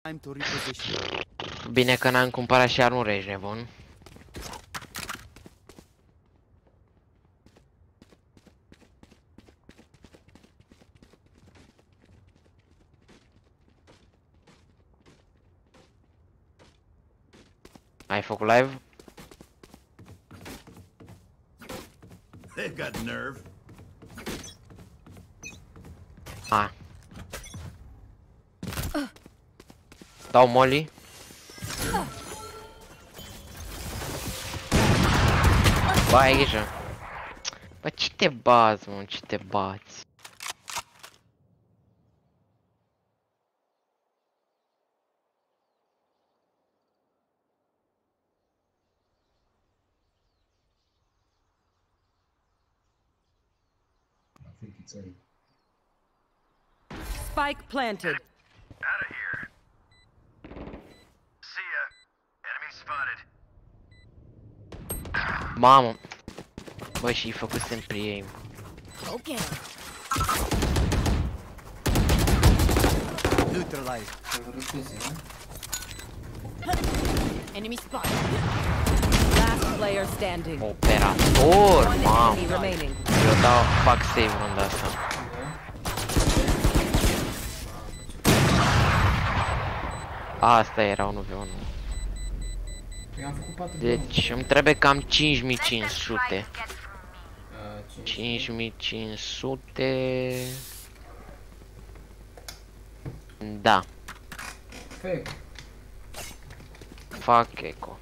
Time to reposition. Bine că n-am cumpărat și armură, ești nebun. Ai făcut live? They've got nerve. A. Dau molly. Bă, ai grijă. Bă, ce te bați, mă, ce te bați? Spike planted. Out of here. See ya. Enemy spotted. Mamă. Bă, și-i făcusem pre-aim. Okay. Neutralized. Enemy spotted. Last player standing. Operator, One mamă. enemy remaining. Eu dau, fac save runda asta. Asta era 1v1. Eu am făcut 4 Deci îmi trebuie cam 5500. 5500. Da, Fake. fac eco.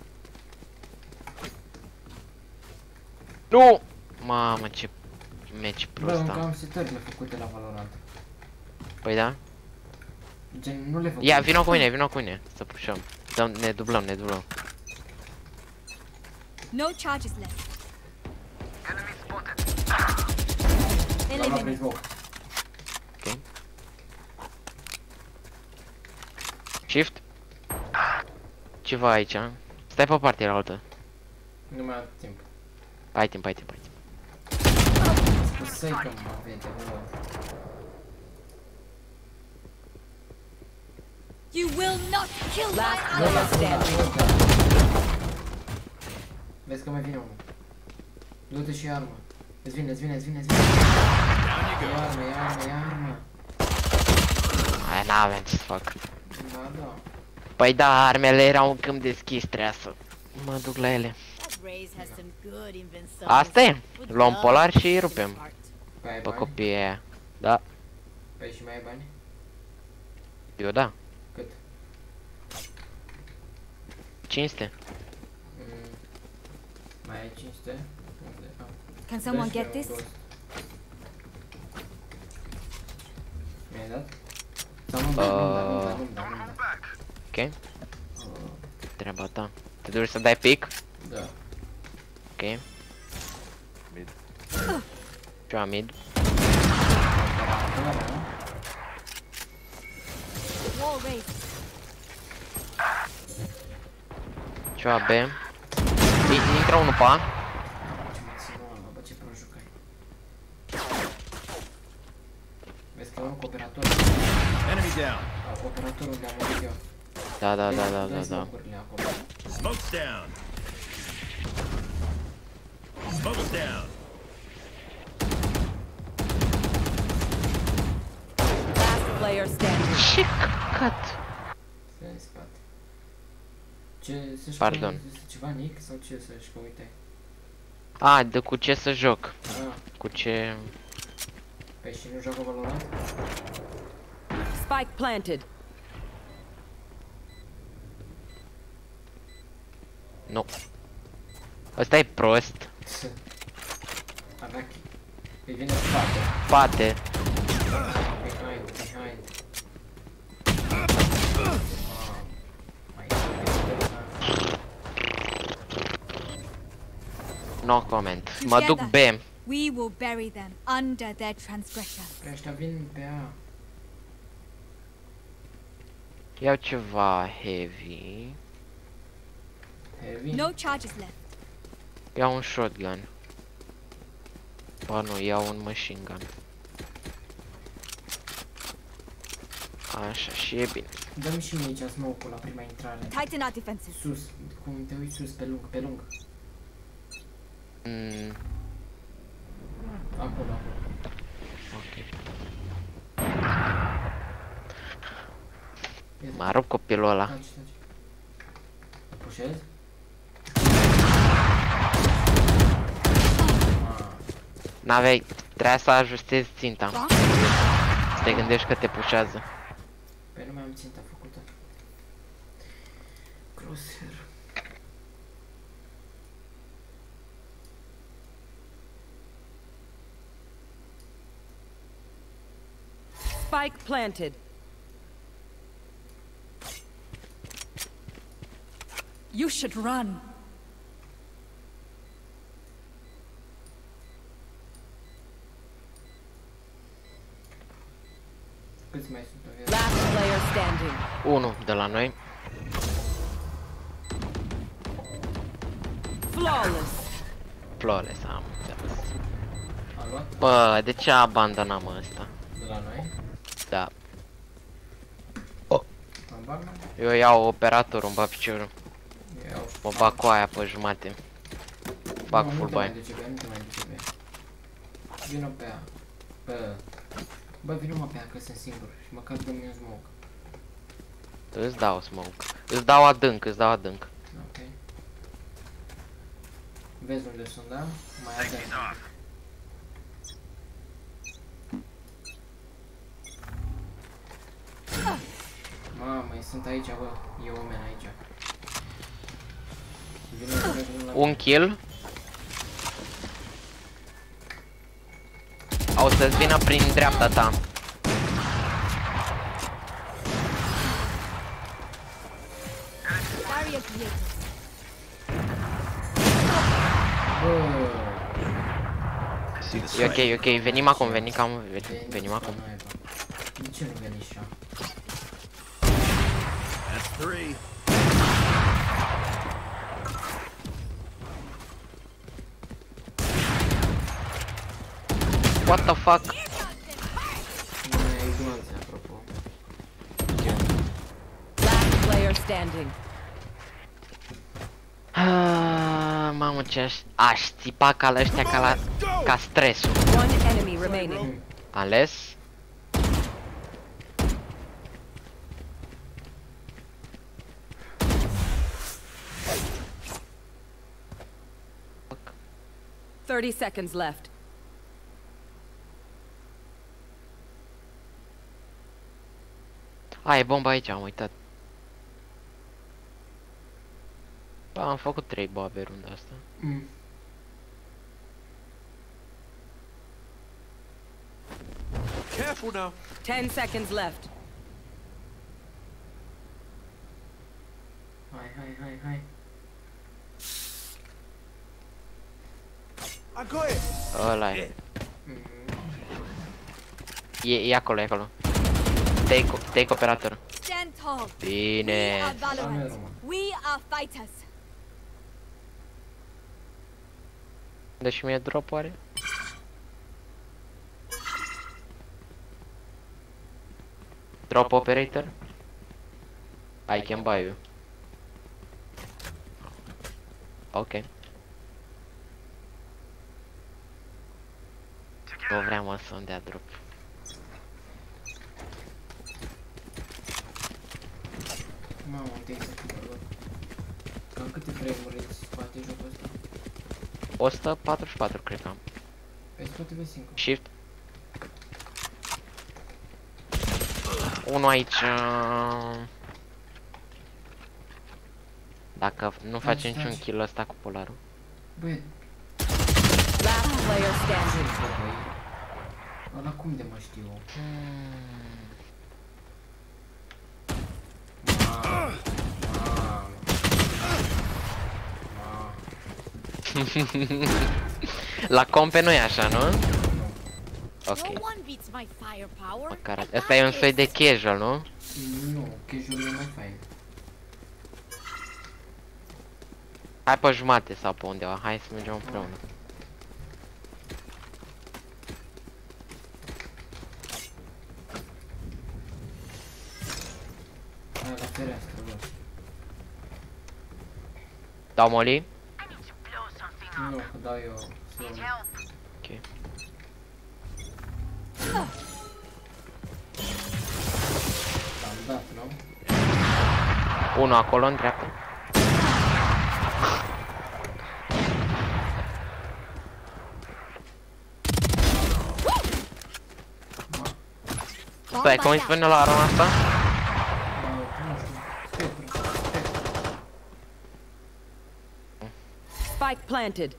Nu! Mamă, ce meci Bă, prost încă am. am setările făcute la Valorant. Păi da? Gen, nu le fac. Ia, vino cu mine, vino cu mine. Să pușăm. Ne dublăm, ne dublăm. No charges left. Enemy spotted. L-am luat Eliminate. Bravo. Ok. Shift. Ceva aici. Stai pe partea altă. Nu mai am timp. Ai timp, ai timp, ai timp. Spusai că mă vede, bă. You will not kill my Last ally. player standing. Vezi că mai vine unul. Du-te și ia armă. Îți vine, îți vine, îți vine, îți vine. Down you Ia go. armă, ia armă, ia armă. Aia n-aveam ce să fac. Da, da. Păi da, armele erau în câmp deschis, trebuia să mă duc la ele. That Raze has some good inventions. Asta e. Would Luăm love polar to și îi see rupem. this part. Păi ai Pe bani? copiii aia. Da, Păi și mai ai bani? eu da. Cât? 500. Mai ai 500? Unde? Ah. Can someone Dă și get eu this? un rost. Mi-ai dat? Sau nu-mi dai, nu-mi dai, nu-mi dai, nu-mi dai, nu-mi dai. Ok. Treaba ta. Te duci să dai pic? Da. Ok. Ceva mid. Wall raised. Ceva B. Intră unul pe A. Bă, ce prost jucai. Vezi că e unul cu operator. Enemy down. Cu operatorul de-am murit eu. Da, da, da, da, da, Dă-i da. smoke-urile acolo. Smoke's down. Smoke's down. Last player standing. Ce căcat. Stai în spate. Ce, să-și Pardon. ceva Nick sau ce să-și că uite? A, de cu ce să joc? Ah, Cu ce... păi și nu joacă Valorant? Spike planted. Nu. Ăsta e prost. Avea îi vine spate. Spate. Behind, behind. Mai No comment. Mă duc B. We will bury them under their transgression. Că ăștia vin pe A. Iau ceva heavy. Heavy? No charges left. Iau un shotgun. Ba nu, iau un machine gun. Așa, și e bine. Dă-mi și mie aici smoke-ul la prima intrare. Tighten our defenses. Sus, cum te uiți sus, pe lung, pe lung. Acolo, acolo. Ok. M-a rupt copilul ăla. Taci, taci. Îl pușez? N-aveai, trebuia să ajustezi ținta. Să te gândești că te pușează. Păi nu mai am ținta făcută. Crosshair. Spike planted. You should run. Câți mai sunt în viață? Last player standing. 1 de la noi. Flawless. Flawless, am înțeles. A luat? Bă, de ce abandonam ăsta? De la noi? Da. Am bag, man? Eu iau operatorul, îmi bag piciorul. Iau. Mă bag cu aia pe jumate. Bag Nu, full nu te mai buy. duce pe ea, nu te mai duce pe ea. Vino pe ea. Bă, vino-mă pe ea că sunt singur și măcar dă-mi un smoke. Îți dau smoke. Îți dau adânc, îți dau adânc. Ok. Vezi unde sunt, da? Mai avem. Mamă, sunt aici, bă. E omen aici. Vino la... Un kill. O să-ți vină prin dreapta ta. Barrier created. Bă, See the E sight. ok, e ok, venim acum, venim acum. De ce nu veni așa? That's 3. What the fuck? Nu mai ai nuanțe, apropo. Last player standing. Mamă, ce aș țipa ca la ăștia ca stresul. One enemy remaining. Ales? Fuck. 30 seconds left. A, e bomba aici, am uitat. Bă, am făcut 3 boabe runda asta. Careful now. 10 seconds left. Hai, hai, hai, hai. I got it. Ăla e. E acolo, e acolo. Take operator. Stand tall. We Bine. are Valorant. Amen. We are fighters. Dă și mie drop oare? Drop operator? I can buy you. Ok. Nu vreau mă să-mi dea drop. Mamă, unde să fie, bă. Cam câte frame-uri îți scoate jocul ăsta? 144 cred că am. Pe scoate vezi singur. Shift. Unul aici. Dacă nu face niciun kill ăsta cu polarul. Băi, Last player standing. bă, băi. Ăla cum de mă știu? Mamă. La compe nu e așa, nu? Ok. No one beats my firepower. Măcar ăsta e un soi de casual, nu? Nu, casual e mai fain. Hai pe jumate sau pe undeva, hai să mergem împreună. fereastră, bă. Dau molly? Nu, că dau eu slow. Ok. Am dat, nu? Unul acolo în dreapta. Stai, cum îi spune la arma asta? Nu știu, spectră, spectră. Spike planted.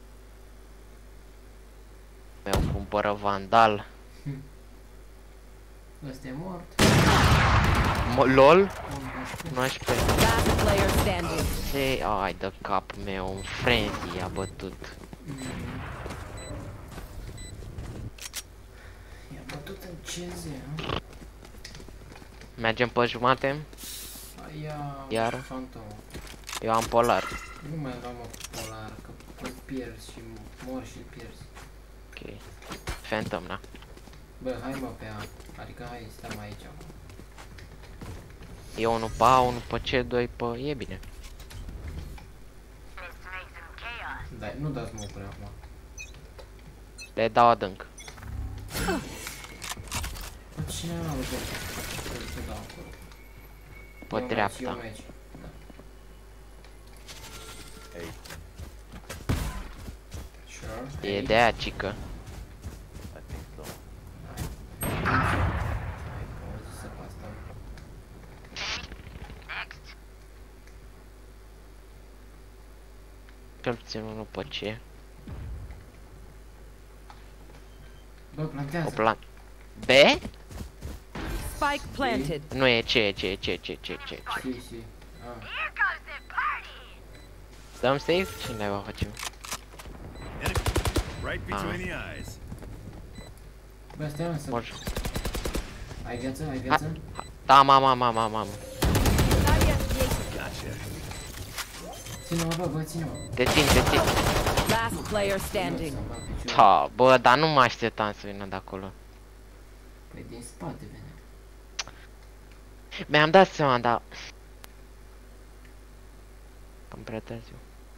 Mi-au cumpără vandal. Ăsta e mort. LOL? 11. 19. Last player standing. Se... Ai de cap meu, un frenzy a bătut. I-a bătut în CZ, ha? Mergem pe jumate? Ia... Iar? Fantomă. Eu am polar. Nu mai luam o polar, că îl pierzi și mor și îl pierzi. Ok. Phantom, da. Bă, hai mă pe A. Adică hai, stăm aici. Mă. E unul pe A, unul pe C, doi pe... E bine. Dai, nu dați smoke-uri acum. Le dau adânc. Bă, cine a luat să dau acolo? Pe Eu merg, dreapta. eu merg. Da. Hey, Sure. E de aia, cică. I think so. Hai, auzi să pe asta. Cel puțin unul pe C. Bă, plantează. O plan... B? Spike planted. Nu e C, C. Si. Ah. Dăm safe? Ce naiba facem? Enemy right between the eyes. Bă, stai mă să... Mor. Ai viață? Ai viață? Da, mama. Gotcha. Ține-mă, bă, ține-mă. Te țin. Last player standing. Să-mi bag piciorul. Ha, bă, dar nu mă așteptam să vină de acolo. Păi din spate venea. Mi-am dat seama, dar... Cam prea târziu.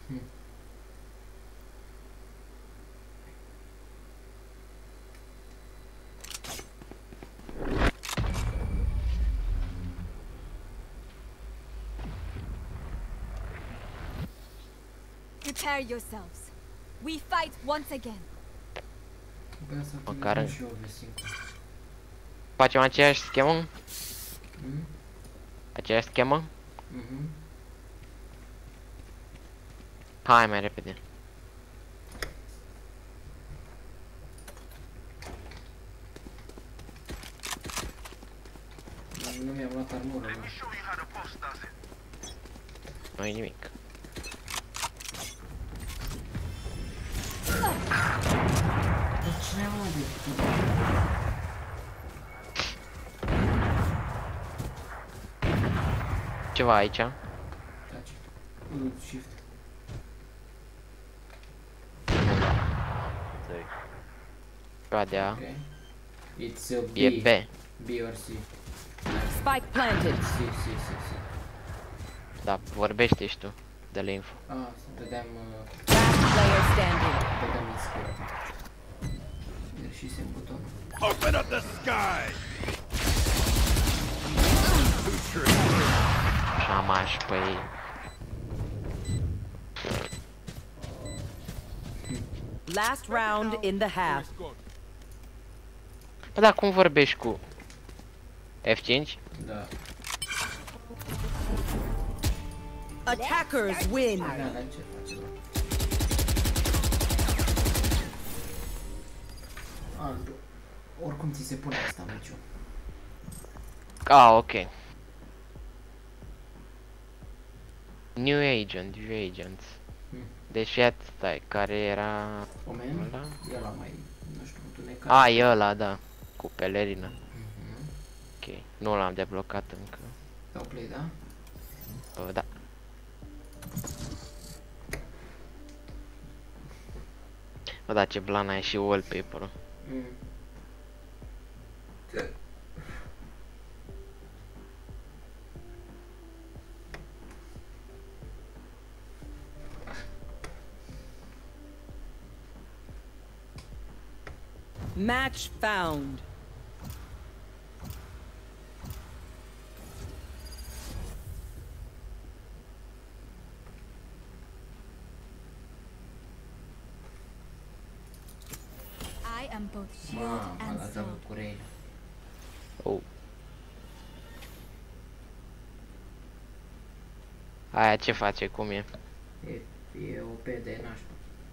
Prepare yourselves. We fight once again. Bă, să Măcar utilizăm și eu vesting. Facem aceeași schemă? Mhm. Aceeași schemă? Mhm. Hai mai repede. Nu mi-am luat armură, mă. Nu-i nimic. Bă, cine a luat de tu? Ceva aici. Taci. Shift. Say, Ceva de A. Ok. It's B. E B. B or C. Spike planted. C. Da, vorbește și tu. Dă-le info. Ah, să dădeam... Last player standing. dădeam inspector. Ieșisem butonul. Open up the sky. Șamaș pe ei. Last round in the half. Bă, dar cum vorbești cu... F5? Da. Attackers win. Da, ce face, bă? Alb. Oricum ți se pune asta, meciul. Ah, ok. New agents. Deci iată, stai, care era... Omen? Ăla? Ăla mai, nu știu, întunecat. A, e ăla, da. Cu pelerină. Mhm. Ok, nu l-am deblocat încă. Dau play, da? Da. Bă, da, ce blana e și wallpaper-ul. Mm. Match found. I am both shield Mamă, and la sword. joacă cu Reyna. Oh. Aia ce face, cum e? E OP de nașpa.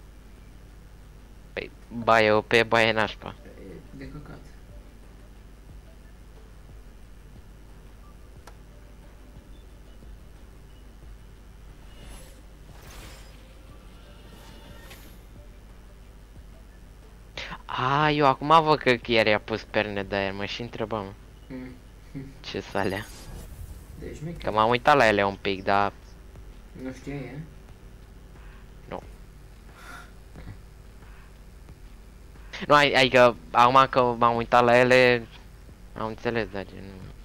Păi, ba e OP, ba e nașpa. E de căcat. A, eu acum văd că chiar i-a pus perne de aer, mă și întrebam. Mm. Ce să alea? Deci Că mică. m-am uitat la ele un pic, dar... Nu știai, e? Nu, adică, acum că m-am uitat la ele, am înțeles, dar gen...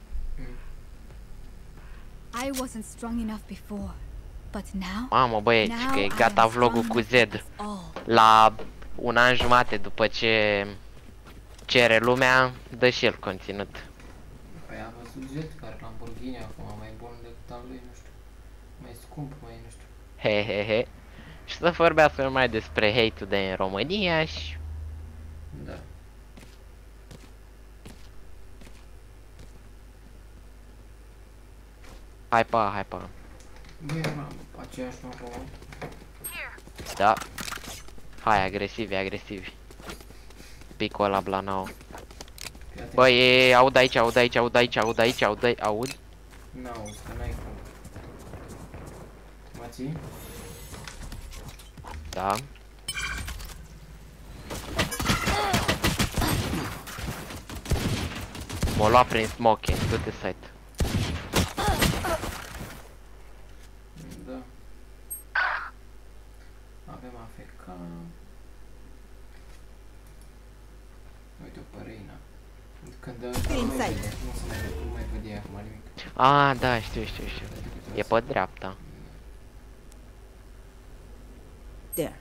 I wasn't strong enough before, but now. Mamă, băieți, Now că e I gata am vlogul strong cu Z. enough as all. La un an jumate după ce cere lumea, dă și el conținut. Păi a văzut Jet, care Lamborghini acum mai bun decât al lui, nu știu. Mai scump, mai nu știu. He he he. Și să vorbească numai despre hate-ul de în România și... Da. Hai pa, hai pa. Băi, eram aceeași mapă, mă. Da. Hai, agresivi, agresivi. Picul ăla Blanao. Fii atent. Băi, aud aici, aud aici, aud aici, aud aici, aud. N-auzi, că n-ai cum. Mă ții? Da. M-a luat prin smoking, du-te site. Da. Avem AFK. Uite-o pe Reyna. Când dă ăsta Inside. nu se mai vede, nu mai vede ea acum nimic. Ah, da, știu. E pe dreapta. There.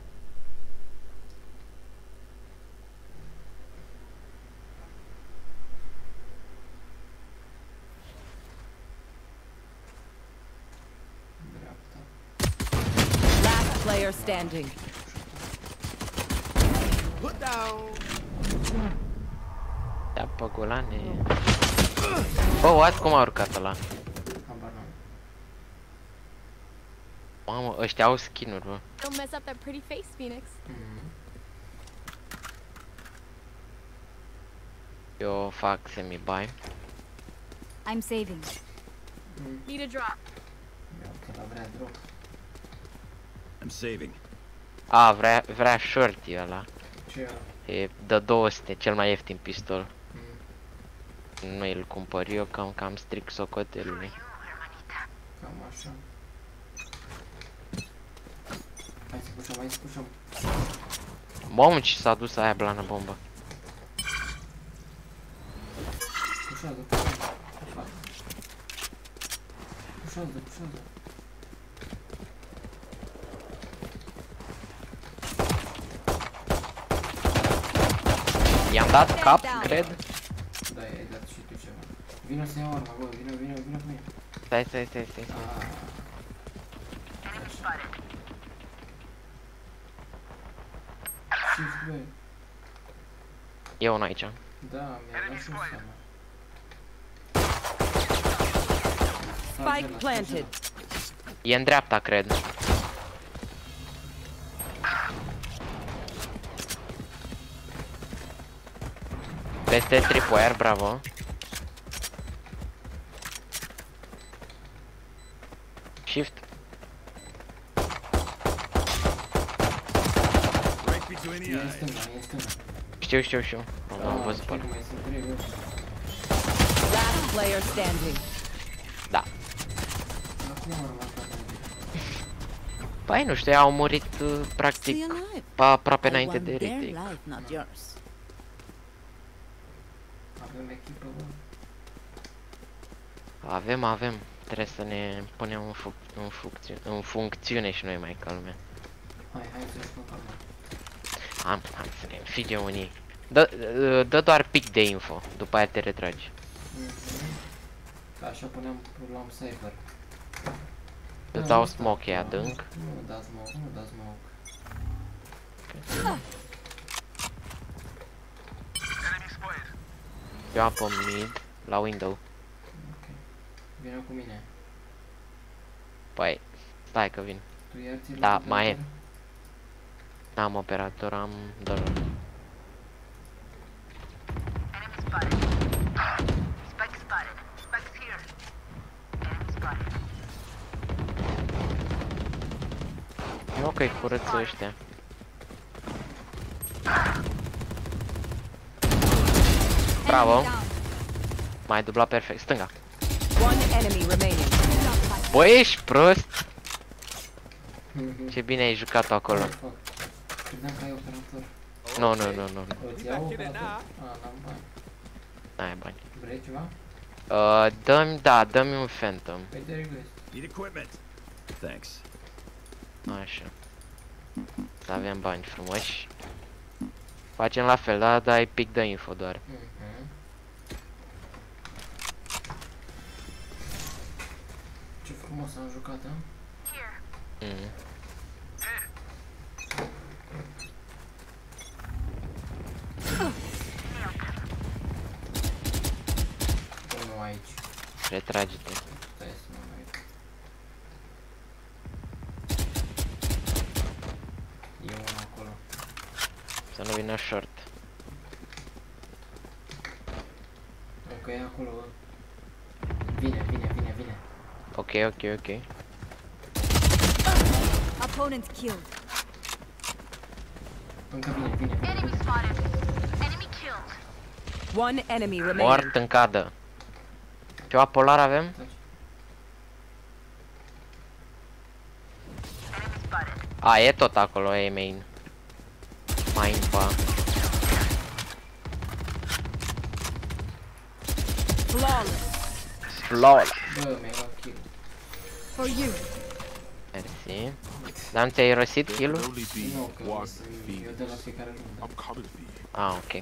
Dreapta. Last player standing. Put down. Da, pe golane. Bă, uați cum a urcat ăla. Habar n-am. Mamă, ăștia au skin-uri, bă. Don't mess up that pretty face, Phoenix. Eu fac semi-buy. I'm saving. Need a drop. Ia uite, la vrea drop. I'm saving. A, vrea shorty ăla. Ce E de 200, cel mai ieftin pistol. Mm. Nu îl cumpăr eu, că am cam strict socotelului. Cam așa. Hai să pușăm, hai să pușăm. Mamă, ce s-a dus aia blană bombă. Pușează, pușează. Pușează, pușează. I-am dat cap, cred. Da, ai dat și tu ceva. Vino să iau arma, bă, vino cu mine. Stai. Ah. Așa. Shift, bă. E unul aici. Da, mi-a dat și un seama. Spike planted. E în dreapta, cred. Peste tripwire, bravo. Shift. Right between the E în eyes. stânga, e în stânga. Știu. Am văzut pe ăla. Mai sunt trei, bă. Last player standing. Da. Acum am rămas la mine. Păi nu știu, au murit practic aproape înainte de retake. not yours. Avem echipă, bă. Avem. Trebuie să ne punem în funcțiune și noi mai ca lumea. Hai să jucăm calma. Am să ne înfige unii. Dă doar pic de info, după aia te retragi. Ca așa luam cypher. Îți dau smoke, e adânc. Nu da smoke, nu da smoke. Eu am pe mid, la window. Ok. Vino cu mine. Păi, stai că vin. Tu iar ți-l Da, luat mai e. operator? N-am operator, am doar. Nu că-i curăță ăștia. Bravo. M-ai dublat perfect, stânga. One enemy remaining. Băi, ești prost? Ce bine ai jucat acolo. Fuck. Credeam că ai operator. Nu. Îți iau operator? N-am bani. N-ai bani. Vrei ceva? Dă-mi un Phantom. Păi te reglezi. Need equipment. Thanks. Așa. Să avem bani frumoși. Facem la fel, da? Dai pic de info doar. Ce frumos am jucat, a? Unul aici. Retrage-te. Stai să mă uit. E unul acolo. Să nu vină short. Încă e acolo. Vine. Ok. Opponent killed. Încă vine. One enemy remaining. Mort în cadă. Ceva polar avem? Taci. A, e tot acolo, e main. Mai infa. Flawless. Bă, mi-ai luat kill. For you. Mersi. Dar nu ți-ai irosit kill-ul? Only be Nu, că one eu fiend. de la fiecare rundă. I'm coming for you. Ah, ok.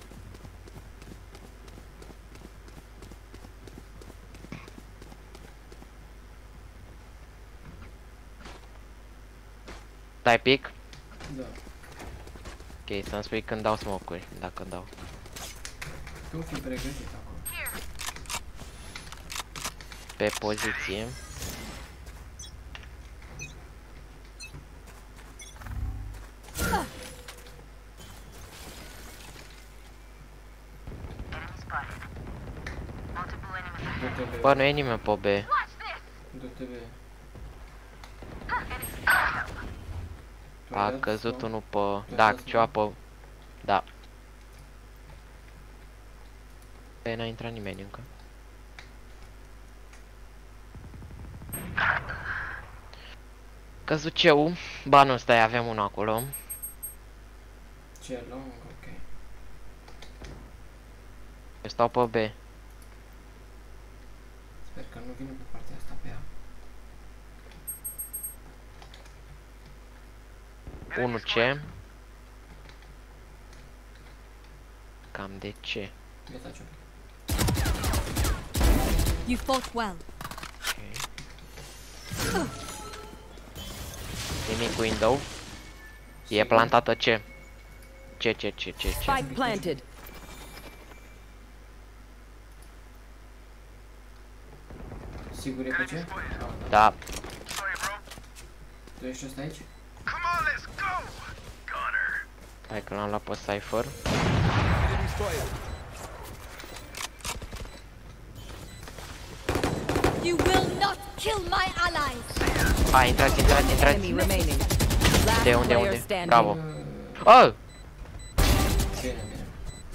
Dai pic? Da. Ok, să-mi spui când dau smoke-uri, dacă dau. Tu fi pregătit acolo. Pe poziție. Du-te be. Bă, nu e nimeni pe B. Du-te be. Tu A ai dat căzut sau? unul pe... ai Da, dat ceva sau? pe... Da. Pe n-a intrat nimeni încă. Căzut ceu. Ba nu, stai, avem unul acolo. Ce luăm? Ok. Eu stau pe B. Sper că nu vine pe partea asta pe ea. 1C. Cam de ce? Ia taci un pic. You fought well. Ok. Nimic window. E plantată C. C. Spike planted. Sigur e pe ce? Da. Tu ești ăsta aici? Hai că l-am luat pe Cypher. You will not kill my allies. Hai, intrați. Enemy remaining. Last De unde? player standing. Bravo. Oh! Bine.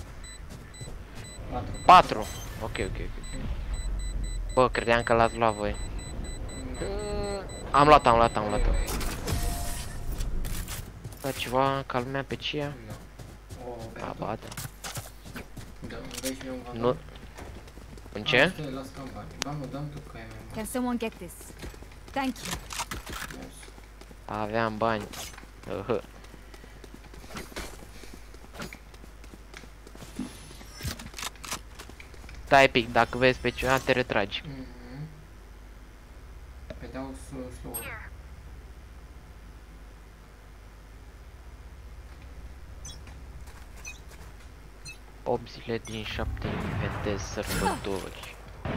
4. Ok. Bă, credeam că l-ați luat voi. Am luat-o. Da, ceva, calmea pe Cia? Nu. A, ba, da. Da, îmi dai și mie un vandal? Nu. În ce? Stai, las cam bani. Ba nu, dăm tu că ai mai mult. Can someone get this? Thank you. Mersi. Aveam bani. Stai pic, dacă vezi pe cineva te retragi. Pe dau slow. 8 zile din 7 inventez sărbători.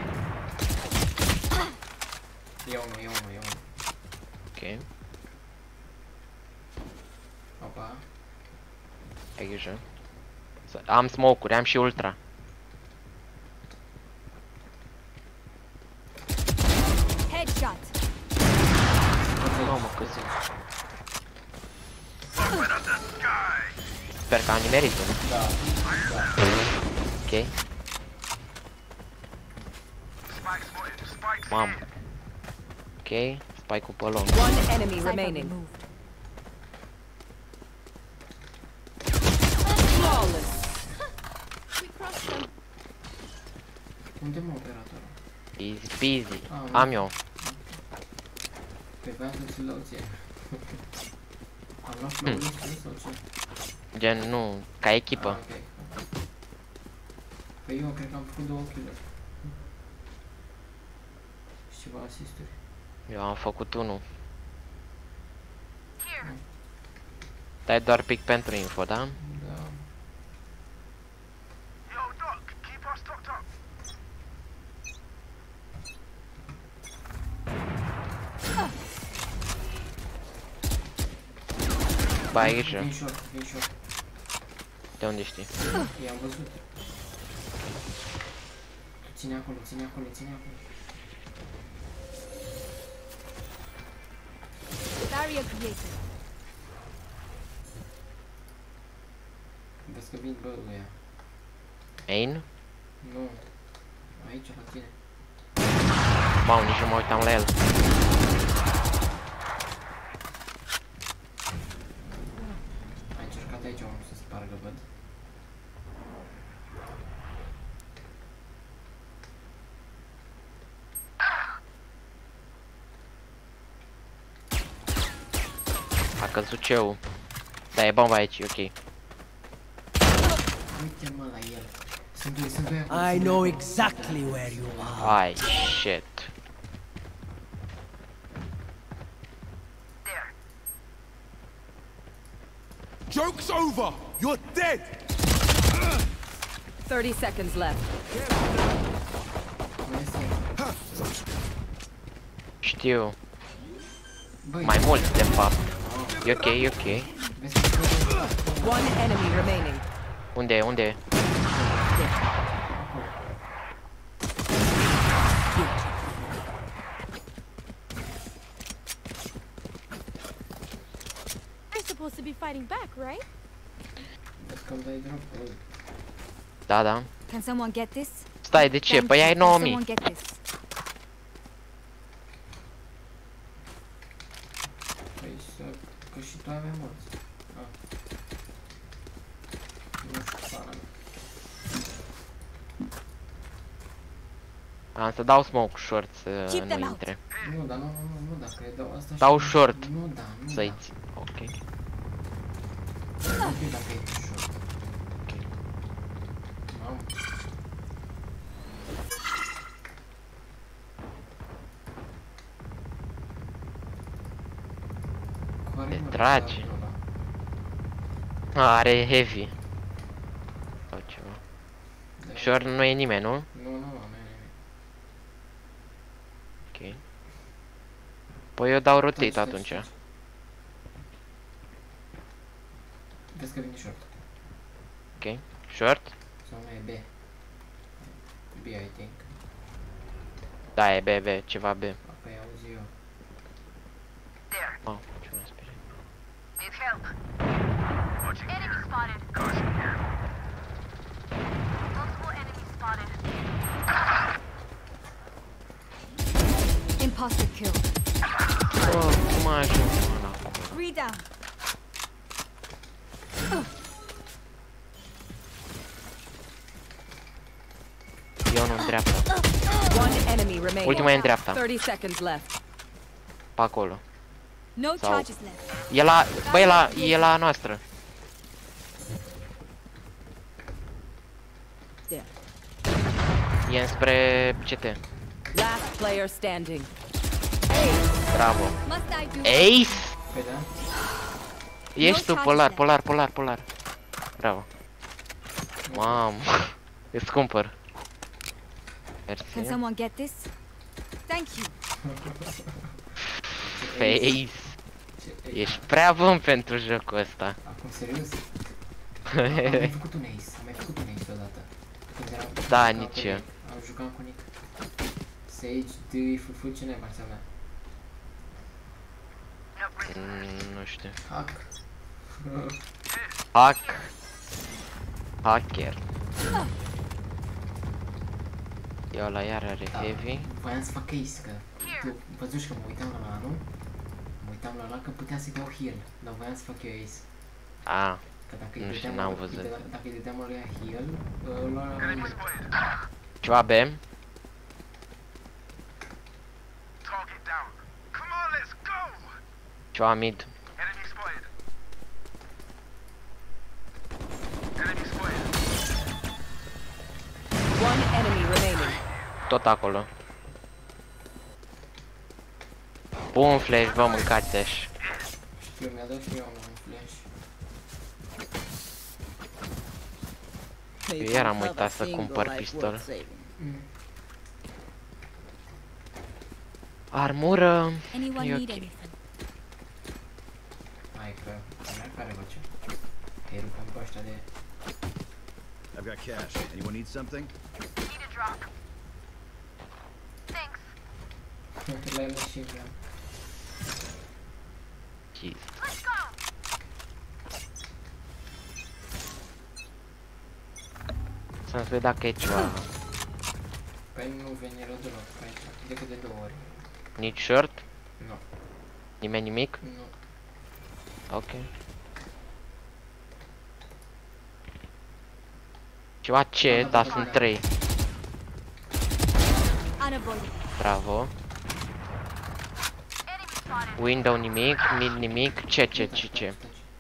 E unul. Ok. Opa. Ai grijă. Am smoke-uri, am și ultra. Headshot. Mamă, cât zi. Sper că am nimerit-o, nu? Da. Ok. Mamă. Ok, spike-ul pe long. One enemy Cypher remaining. removed. Flawless. We crossed them. Unde mă operatorul? Easy peasy. Ah, Am eu. Pe voiam să ți-l dau ție. Am luat flowless sau ce? Gen, nu, ca echipă. Ah, ok. Păi eu cred că am făcut 2 kill-uri. Și ceva asisturi. Eu am făcut unul. Dai doar pic pentru info, da? Da. Ba, ai grijă. Vin short. De unde știi? I-am văzut. Ține acolo. Barrier created. Vezi că vin bă ăia. Main? Nu. Aici la tine. Mamă, nici nu mă uitam la el. A încercat aici omul să spargă, văd. A căzut ceu. Da, e bomba aici, ok. Uite mă la el. Sunt doi acolo. I know exactly where you are. Ai, shit. Joke's over! You're dead! 30 seconds left. Știu. Băi, Mai mult, de fapt. E ok, e ok. vezi că One enemy remaining. Unde e, unde e? They're supposed to be fighting back, right? vezi că îmi dai drop. Da, da. Can someone get this? Stai, de ce? Thank Păi you. ai Can 9000. someone get this? Păi să... că și tu aveai mulți. Nu știu, pana mea. Am să dau smoke short să Keep them nu out. intre. Nu, dar nu, dacă le dau asta Dau și... short. Nu, da. Să-i ții. Ok. Nu știu dacă e short. Mamă. Care, Te mă, trage. ăla? Are heavy. Sau ceva. Da. Short nu e nimeni, nu? Nu e nimic. Ok. Păi eu dau rotate Stai, atunci. stai. Vezi că vine short. Ok. Short? Sau nu e B. B, I think. Da, e B, ceva B. Apoi auzi eu. Oh, ce mă sperie. Enemy spotted. Multiple enemies spotted. Imposter kill. Oh, cum a ajuns mâna acum? 3 down. Eu nu în dreapta. One enemy remaining. Ultima e în dreapta. 30 seconds left. Pe acolo. No Sau- charges left. E la... Bă, e la noastră. There. E înspre CT. Last player standing. Bravo. Must I do? Ace! Păi da? Ești tu, polar. Bravo. Mamă. Îți cumpăr. Mersi. Can someone get this? Thank you. Face. Ești prea bun pentru jocul ăsta. Acum, serios? Am mai făcut un ace odată. Când eram... Da, jucam nici pe- eu. Am jucat cu Nick. Sage, D, FF, ce neba înseamnă? Nu știu. Hack. Hacker. Eu la iar are heavy. Voiam să fac ace, că tu văzuși că mă uitam la ăla, nu? Mă uitam la ăla că putea să-i dau heal, dar voiam să fac eu ace. A, Că dacă Nu îi știu, dădeam, n-am văzut. Dacă îi dădeam ăluia heal, ăla... ceva B. Target down. Come on, let's go. Ceva mid. Enemy spotted. Enemy spotted. One enemy remaining. Tot acolo. Bun flash, vă mâncați așa. Știu, mi-a dat și eu un flash. Eu iar am uitat să cumpăr pistol. Armură. Anyone E need ok. anything? Hai că... Mai care face? Că îi rupem pe ăștia de... I've got cash. Anyone need something? Need a drop. Thanks. La el și vreau. Jeez. Let's go. Să-mi spui dacă e ceva. Păi nu veni rădură pe aici, decât de 2 ori. Nici short? Nu. Nimeni nimic? Nu. Ok. Ceva C, dar sunt 3. Unavoidable. Bravo. Enemy spotted. Window nimic, mid nimic, C. Enemy spotted.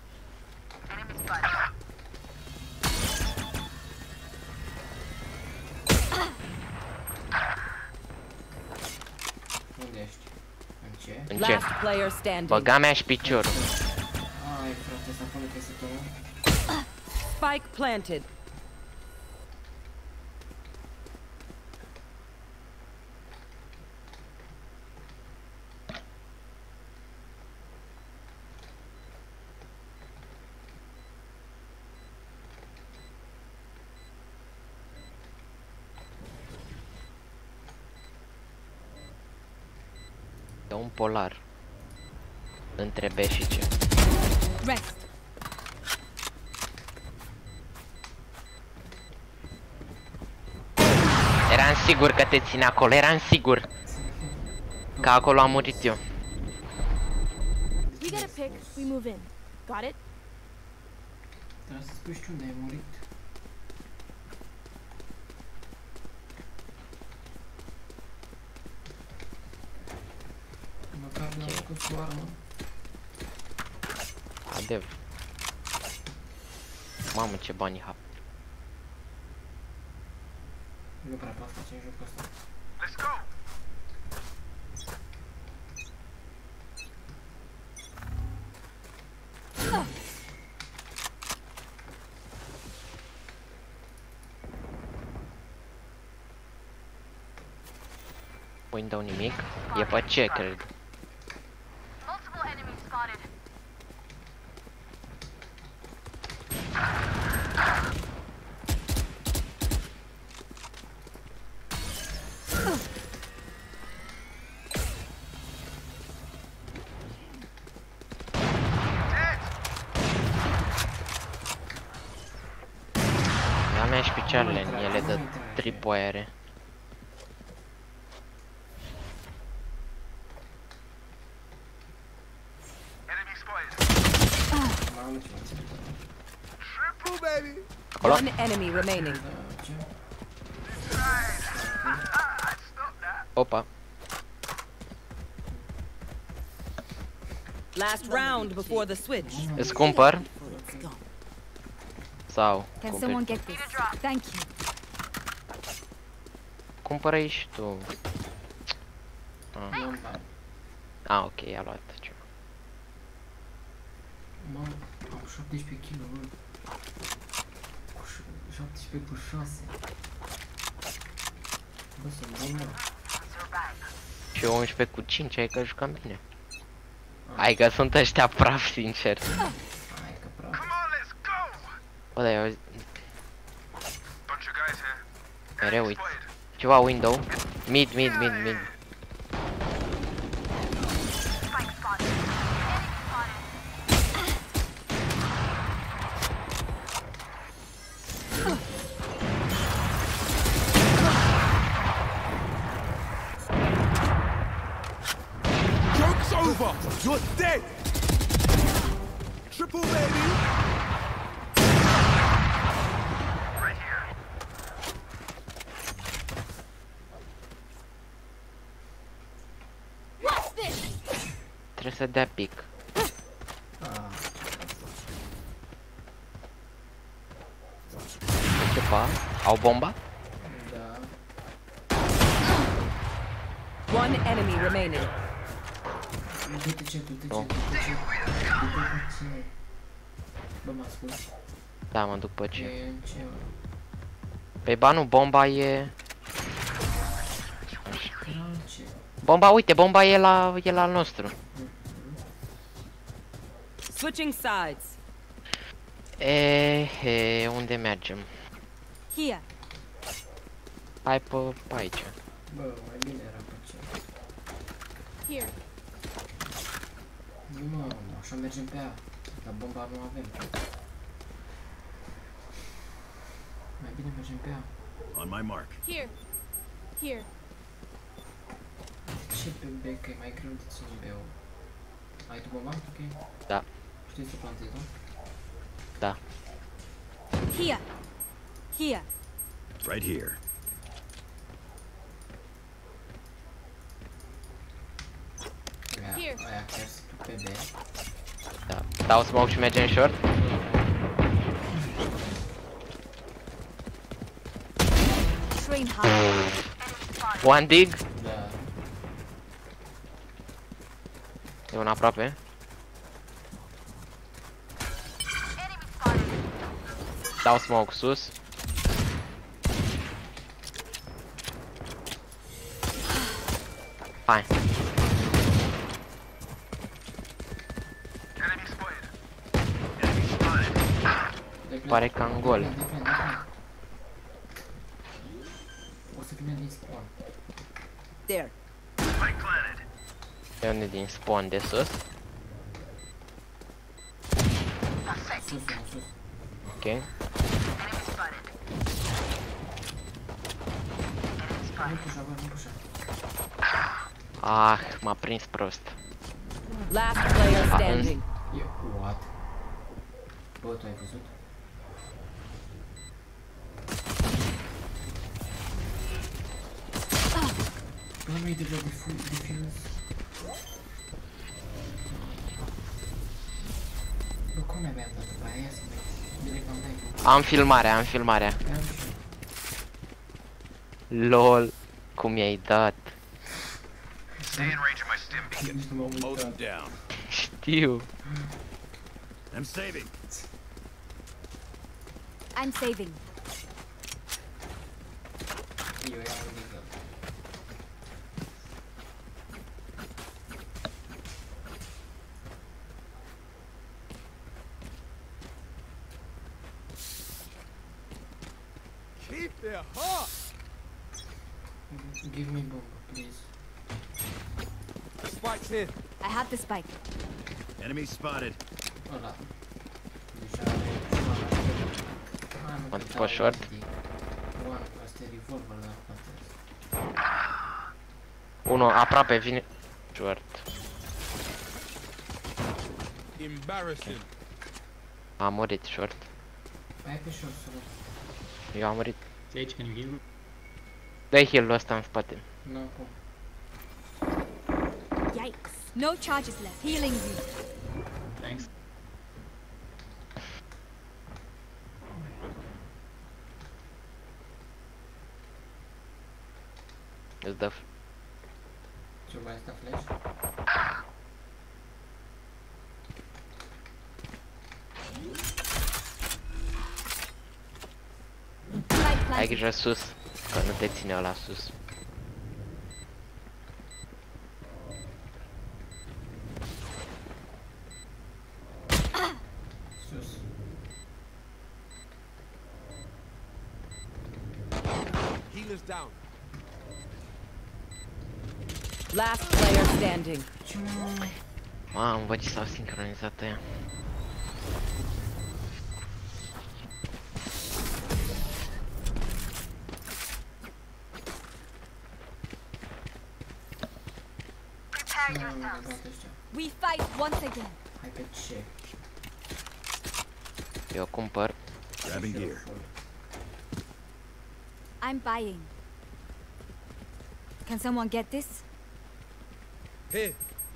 Unde ești? În ce? În Last C. player standing. Băga mea și piciorul. Ai frate, să pune peste tu. Spike planted. E un polar. Între B și C. Rest. Eram sigur că te ține acolo, eram sigur. Că acolo am murit eu. We get a pick, we move in. Got it? Trebuie să spui și unde ai murit. Măcar n-am făcut cu armă. Adev. Mamă, ce bani hap. Nu prea pot face în jocul ăsta. Let's go. Window nimic. E pe C, cred. Multiple enemies spotted. Ia mea și picioarele în ele de tripoiere. Enemy spotted. Mamă, ce mă ține. Triple, baby. Acolo? One enemy remaining. Da, ce? Stop that. Opa. Last round before the switch. Îți cumpăr? Sau Can cumperi someone tu? get this? Thank you. cumpără-i și tu. Nu am bani. Ok, i-a luat ceva. Mă, am 17 kg, bă. 17 cu 6. Bă, sunt bun, mă. Și eu 11 cu 5, hai că jucăm bine. Hai că sunt ăștia praf, sincer. Hai că praf. Bă, dar eu... Mereu uit. Ceva window. Mid. Joke's over! You're dead! Triple, baby! Right here. Trebuie să dea pic. Ceva? Au bomba? Da. One enemy remaining. Du-te ce. Bă, mă asculti? Da, mă duc pe ce. E în ce, mă? Pe banul bomba e... Era în ce? Bomba, uite, bomba e la al nostru. Switching sides. Unde mergem? Here. Hai pe aici. Bă, mai bine era pe ce. Here. Nu, mă, așa mergem pe ea. Dar bomba nu avem. Mai bine mergem pe ea. On my mark. Here. Here. Ce pe B, că e mai greu de ținut B-ul. Ai tu bomba? Ok. Da. Știi să plantezi, nu? Da. Here. Here. Right here. Here. Aia chiar să tu pe B. Da. Dau smoke și mergem short. Train hard. One dig. Da. E un aproape. Dau smoke sus. Hai. Pare ca în gol. O să vină din spawn. There. E unde din spawn de sus. Sus. Ok. Nu pușa, bă, nu pușa. Ah, m-a prins prost. Last player standing. E, what? Bă, tu ai văzut? Bă, nu-i deja de fuse. Bă, cum ne-aveam dat după aia? Ia să vezi. Bine că am dat. Am filmarea. LOL. Cum i-ai dat? Stay in range of my stim beacon. Nici nu m-am Mow them uitat. down. Știu. I'm saving. I'm saving. Eu iau un deagle. Keep their heart. Give me bomb, please. Spike's here. I have the spike. Enemy spotted. Ăla. Deja are ceva. Mă duc pe short. One, asta e revolver, dar nu contează. Unul aproape vine. Short. Embarrassing. A murit short. Hai pe short să văd. Eu am murit. Sage, can you heal me? Dă-i heal-ul ăsta în spate. Nu, cum. Yikes. No charges left. Healing you. Thanks. Îți dă... Ce mai asta flash? Ai grijă sus, că nu te ține ăla sus. Sus. Healers down. Last player standing. Mamă, bă, ce s-au sincronizat ăia. We fight once again. Hai pe ce? Eu cumpăr. Grabbing gear. I'm buying. Can someone get this? Here.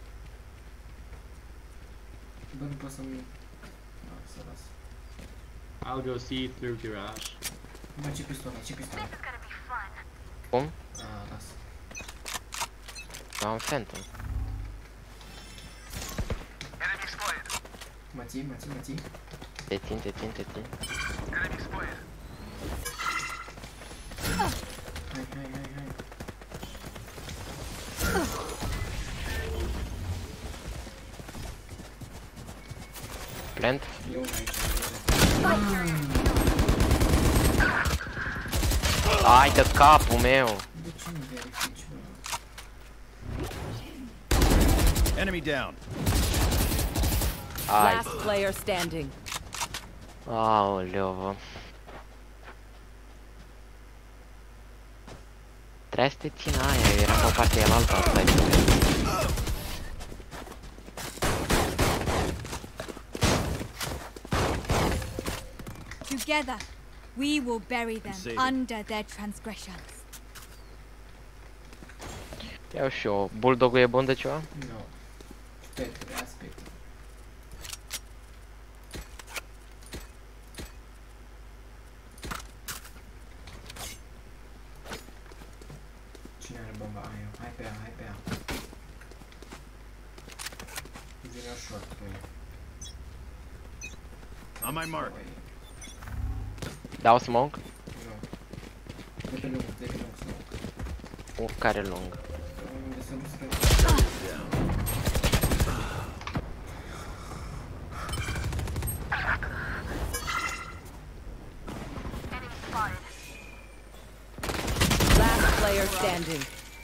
Bă, nu pot să-mi... Să las. I'll go see through garage. Bă, ce pistolet, ce pistolet? This is gonna be fun. Cum? Las. Eu am Phantom. Enemy spotted. Mă ții, mă ții, mă ții. Te țin, te țin, te țin. Enemy spotted. Hai, hai, hai, hai. Plant. E unul aici. Ai de capul meu. De ce nu verifici, bă? Enemy down. Ai. Last player standing. Aoleu, bă. Trebuie să te țin aia, eu eram pe partea elaltă asta. Together, we will bury them Save it. under their transgressions. Iau și eu. Bulldog-ul e bun de ceva? Nu. Spectre, aspecte. Cine are bomba aia? Hai pe ea, hai pe ea. Vine short cu ea. On my mark. Dau smoke? Nu. De pe lung smoke. Care lung? Unde să nu se Enemy spotted. Last player standing.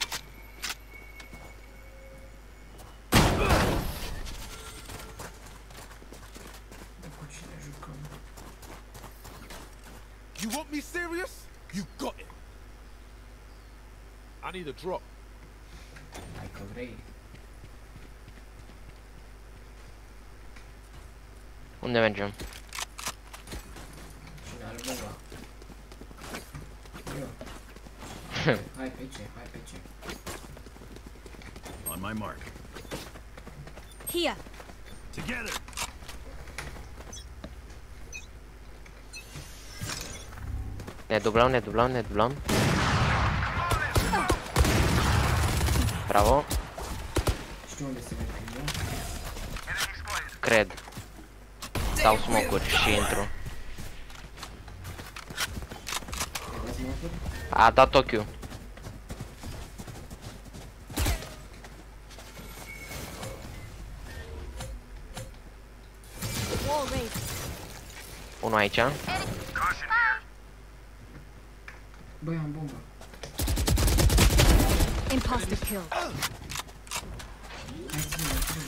Cu cine jucăm? You want me serious? You got it. I need a drop. Hai că vrei. Unde mergem? Cine are bomba? Eu. Hai pe ce, hai pe ce. On my mark. Here. Together. Ne dublăm, ne dublăm, ne dublăm. Bravo. Știu unde se vede primul. Cred. Dau smoke-uri și intru. Ai dat smoke-uri? A dat Tokyo. Wall raised. Unul aici. Băi, am bomba. Imposter kill. Hai ține, ține.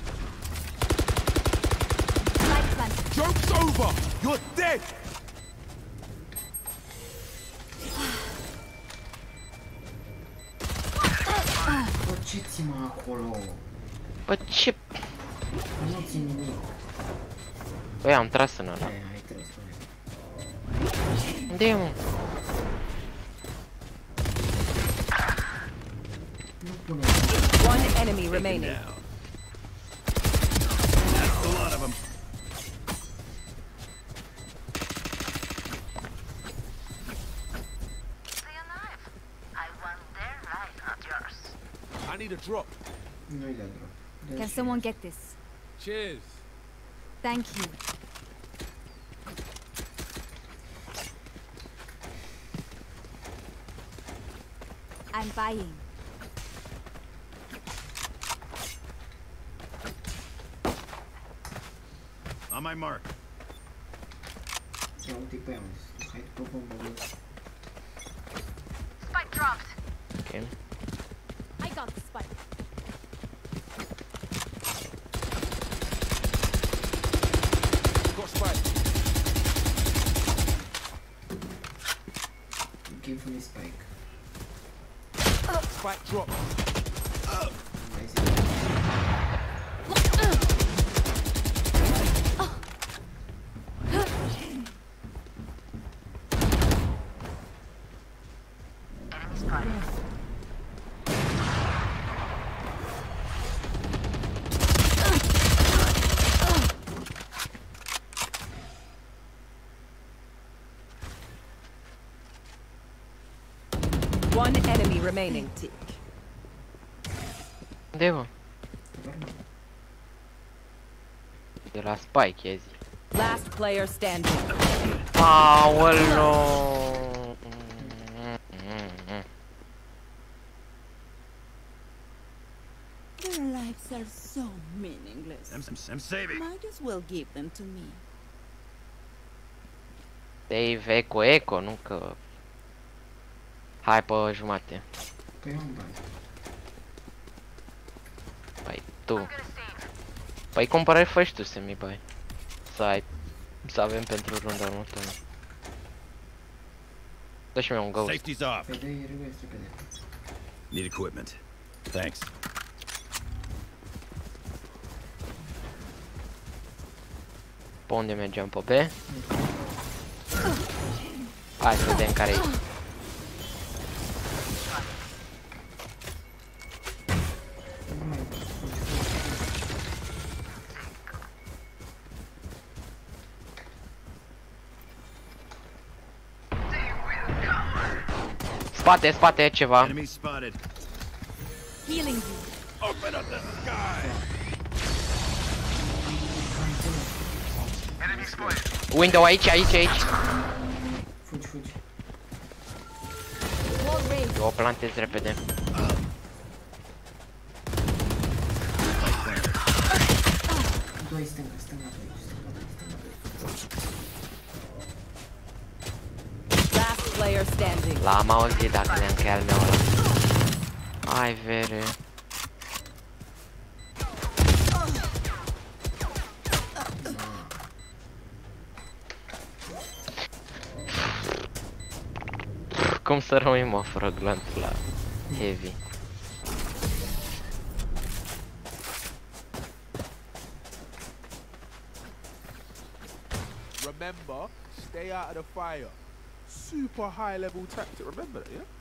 Light planted. Joke's over. You're dead. Bă, ce ții-mă acolo? Bă, ce... Nu țin nimic. Băi, am tras în ăla. Hai, hai, trebuie să vedem. Unde e, mă? Nu pune. One enemy remaining. Down. That's a lot of them. Stay alive. I want their life. need a drop. Nu-i de drop. Dă Can și- someone get this? Cheers. Thank you. I'm buying. On my mark. Ia uite pe ea, mă. Hai după bombă, bă. Spike dropped. Ok. I got the spike. Got spike. Give me spike. Spike drop. Mai zi. Enemy spotted. One enemy remaining. Unde e, mă? De la Spike, e zi. Last player standing. Aoleo! Their lives are so meaningless. I'm saving. Might as well give them to me. Dave, eco, nu că... Hai pe jumate. Păi am bani. Păi, tu. I'm gonna save. Păi cumpără fă și tu semi, băi. Să ai... Să avem pentru runda următoare. Dă și mie un ghost. Safety's off. Păi dă-i reverse repede. Need equipment. Thanks. Pe unde mergem? Pe B? Hai să vedem care-i. Nu mai Spate, spate, e ceva. Enemy spotted. Healing you. Open up the sky. Enemy spotted. Window aici, aici, aici. fugi, fugi. Wall raised. Eu o plantez repede. Doi stânga, stânga, doi, stânga, doi, stânga, doi. Last player standing. L-am auzit dacă le-am că e al meu ăla. Ai vere. Cum să rămâi, mă, fără glanțul la heavy? Remember, stay out of the fire. Super high level tactic, remember that, yeah?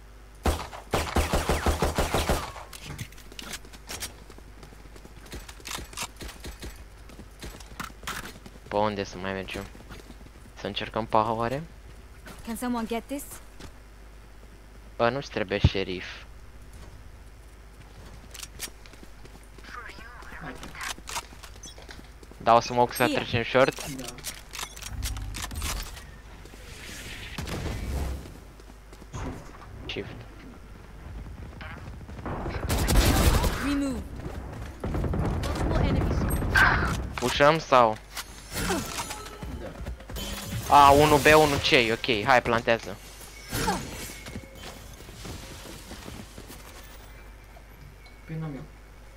Pe unde să mai mergem? Să încercăm paha oare? Can someone get this? Bă, nu-ți trebuie șerif. Dau smoke să trecem short? Da. Shift. Remove. Multiple enemies. Pușăm sau? Da. A, 1B, 1C, ok, hai, plantează. Pe n-am eu.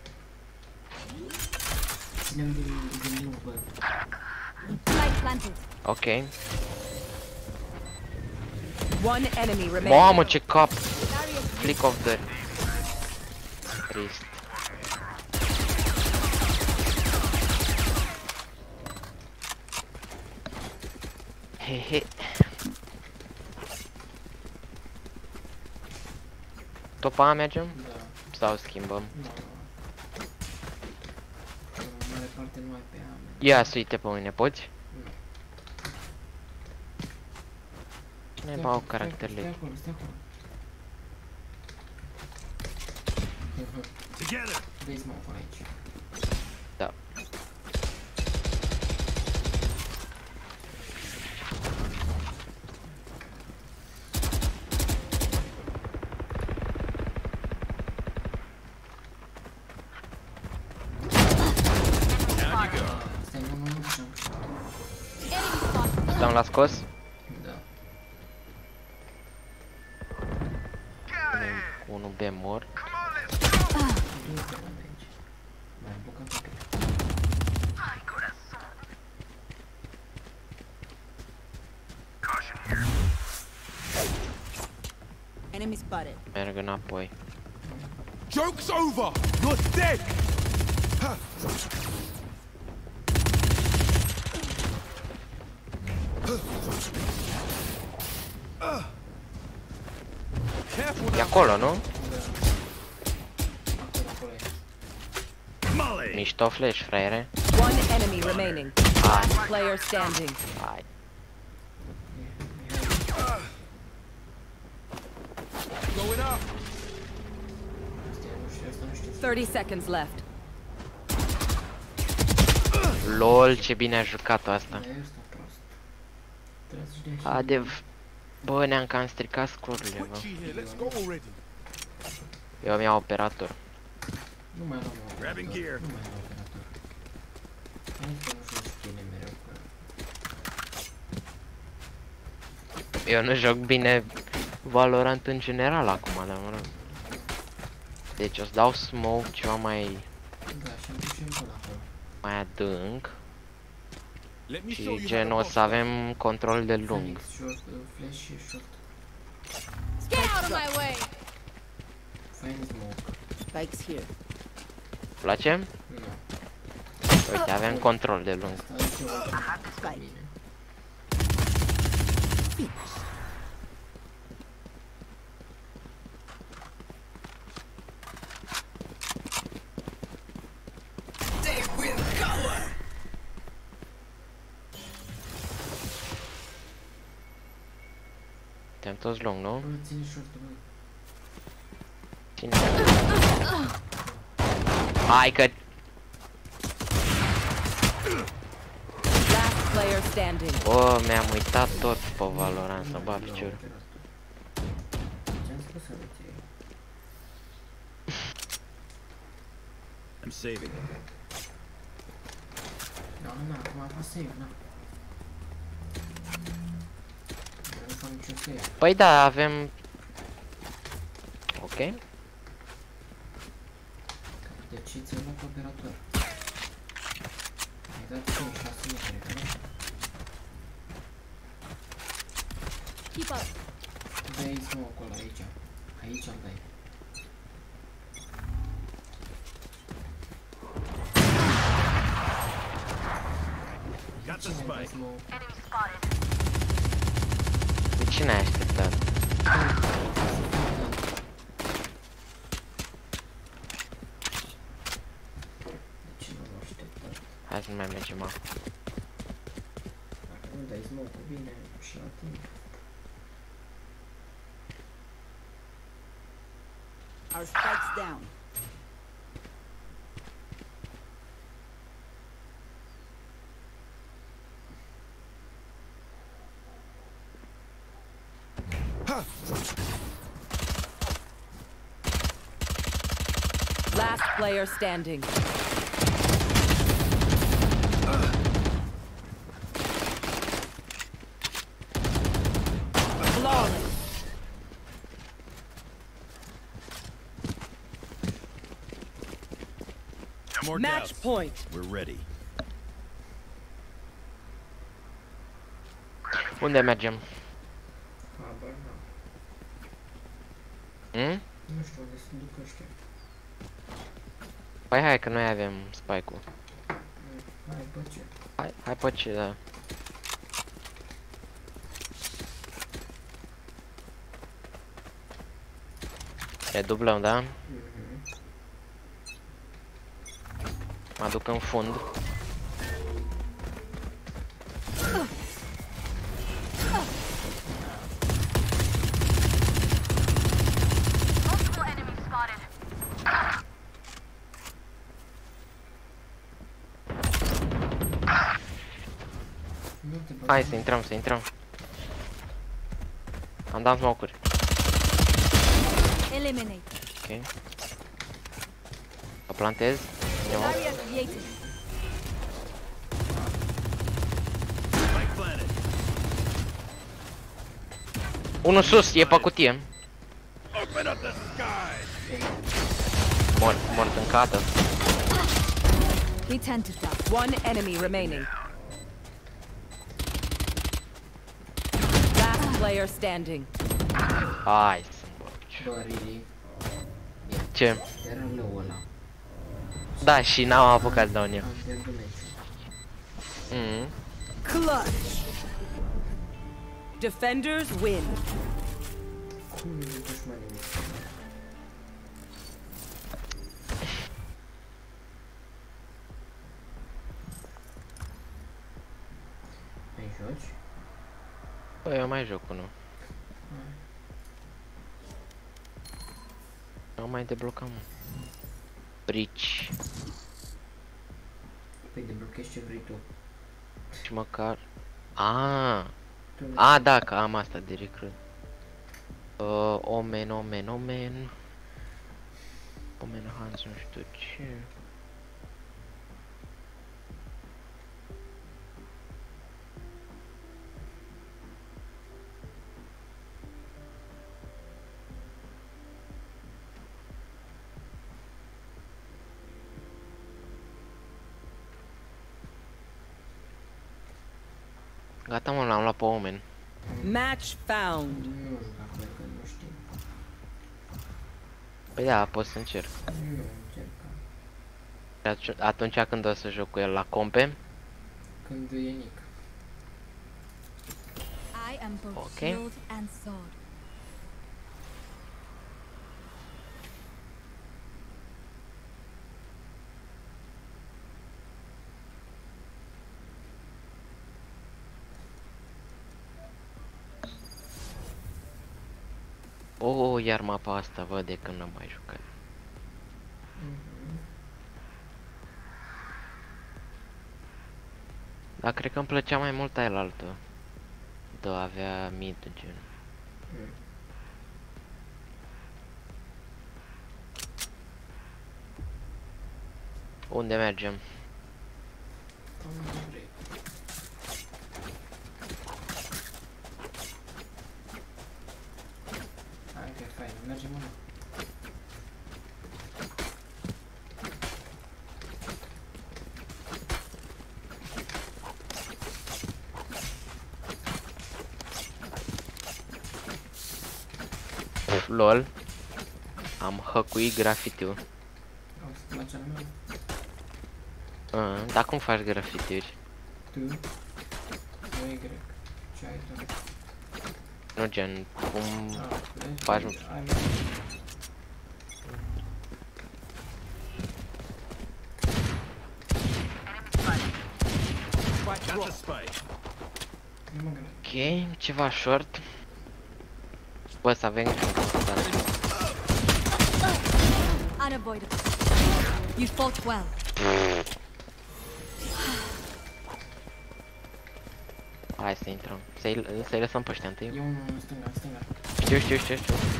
Ținem din nou, bă. Light planted. Ok. One enemy remaining. Mamă, ce cap! Flick of the wrist. Hehe. Tot pe A mergem? Da. Sau schimbăm? Nu. În mare parte nu ai pe ea. Ia să uite pe mine, poți? Nu. Cine bau caracterele? Stai acolo, stai acolo. Together. Dai smoke aici. Da. Down you go. Stai, nu știu. L-am la scos. Da. Unul B mort. Nu te văd aici. M-am blocat pe cap. Enemy spotted. Merg înapoi. Joke's over! You're dead! E acolo, nu? Molly. Mișto flash, fraiere. One enemy remaining. Last player standing. Hai. Going up! Asta nu știu, asta nu știu. 30 seconds left. LOL, ce bine a jucat asta. Da, eu stau prost. Trebuie să-și dea și... Adev. Bă, ne-am cam stricat scorurile, bă. Twitchy here, let's go already. Eu mi-am operator. Nu mai luăm operator. Grabbing gear. Nu mai luăm operator. Hai că nu joci bine mereu cu... Eu nu joc bine Valorant în general acum, dar mă rog. Deci o să dau smoke ceva mai Da, și am ducem până acolo. mai adânc. Let me show Și you gen o să avem control de lung. Phoenix, short, flash și short. Get out of my way! Fine smoke. Spikes here. Place? Nu. Uite, avem control de lung. Asta e ceva cu mine. Suntem toți lung, nu? Bă, ține short, bă. Ține. Hai că... Last player standing. Bă, mi-am uitat tot pe Valorant să bag piciorul. Ce-am spus să arăți ei? I'm saving. Da, acum a fost save, na. Nu fac niciun save. Păi da, avem... Ok. De ce ți-ai luat operator? Ai dat 5-6 metri, că nu? Keep up. Dai smoke-ul ăla aici. Aici îl dai. Got the Cine dai spike. smoke? Enemy spotted. De cine ai așteptat? De ce nu l-a așteptat? Hai să nu mai mergem acum. Dacă nu dai smoke-ul bine și la timp. Our spikes down. Last player standing. Flawless. No more Match doubts. point. We're ready. Unde mergem? Habar n-am. Nu știu unde se duc ăștia. Păi hai că noi avem spike-ul. Hai, bă, ce? Hai pe ce, da. Ne dublăm, da? Mă duc în fund. Multiple enemies spotted. Hai să intrăm, să intrăm. Am dat smoke-uri. Eliminate. Ok. Să plantez. Barrier created. Spike planted. Unul sus, e pe cutie. Open up the sky. Mort în cadă. We tend to die. One enemy remaining. Last player standing. Hai să Bă, really? ce? Era rău ăla. Da, și n-am apucat să dau în el. Am pierdut meciul. Clutch. Defenders win. Cum nu dușmanii mei? Mai joci? Bă, eu mai joc unul. Nu mai deblocam. Brici. Păi deblochezi ce vrei tu. Și măcar... A, da, că am asta de recrut. Omen. Omen Hans, nu știu ce. Gata, mă, l-am luat pe Omen. Match found. Nu juca cu el, că nu știu. Păi da, pot să încerc. Nu încerc. Atunci când o să joc cu el la compe? Când e Nick. I am both Okay. shield and sword. Iar mapa asta, văd de când n-am mai jucat. Dar cred că îmi plăcea mai mult aia altă. Da, avea mid gen. Unde mergem? Hai că e fain, mergem mână. LOL. Am hăcuit grafitiul. Am să la cea mea. Dar cum faci grafitiuri? Tu. Nu e grec. Ce ai tu? Nu gen, cum Vezi? faci? Ai Got the spike. nu mă grec. Ok, ceva short. Bă, să avem și un constant. Unavoidable. You fought well. Hai să intrăm. Să-i lăsăm pe ăștia întâi. E unul în stânga, în stânga. Știu.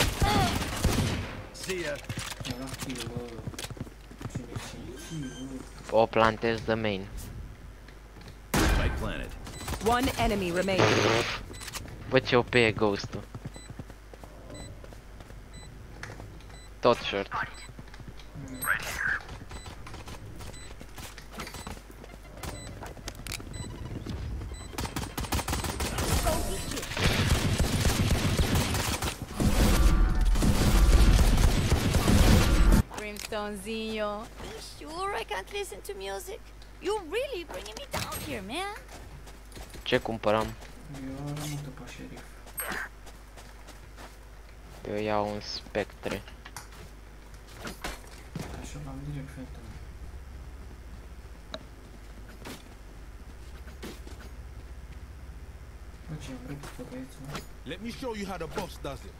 See ya. Mi-a luat kill, bă. Cine, O plantez the main. Spike planted. One enemy remaining. Bă, ce OP e Ghost-ul. Tot short. Brimstonezinho. You sure I can't listen to music? You're really bringing me down here, man. Ce cumpărăm? Eu rămân după șerif. Eu iau un Spectre. Așa l-am direct Phantom. Bă, ce-am vrut pe băiețul ăla? Let me show you how the boss does it.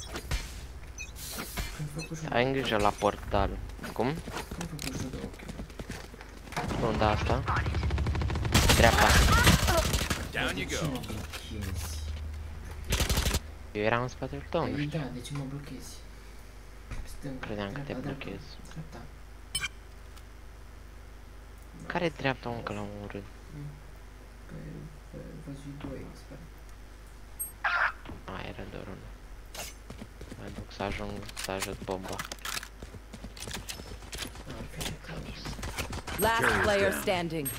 Când făcut și Ai grijă la portal. Cum? Când făcut și de ochi. Unde asta? Dreapta. Down you De ce go. mă blochezi? Eu eram în spatele tău, nu Păi știu. da, de ce mă blochezi? Stânga, Credeam că te dreapta, dreapta, blochezi. dreapta. Care-i dreapta, mă, că l-am omorât? Pe văzui 2, mi se pare. A, era doar unul. Mai duc să ajung să ajut bomba. Last player standing.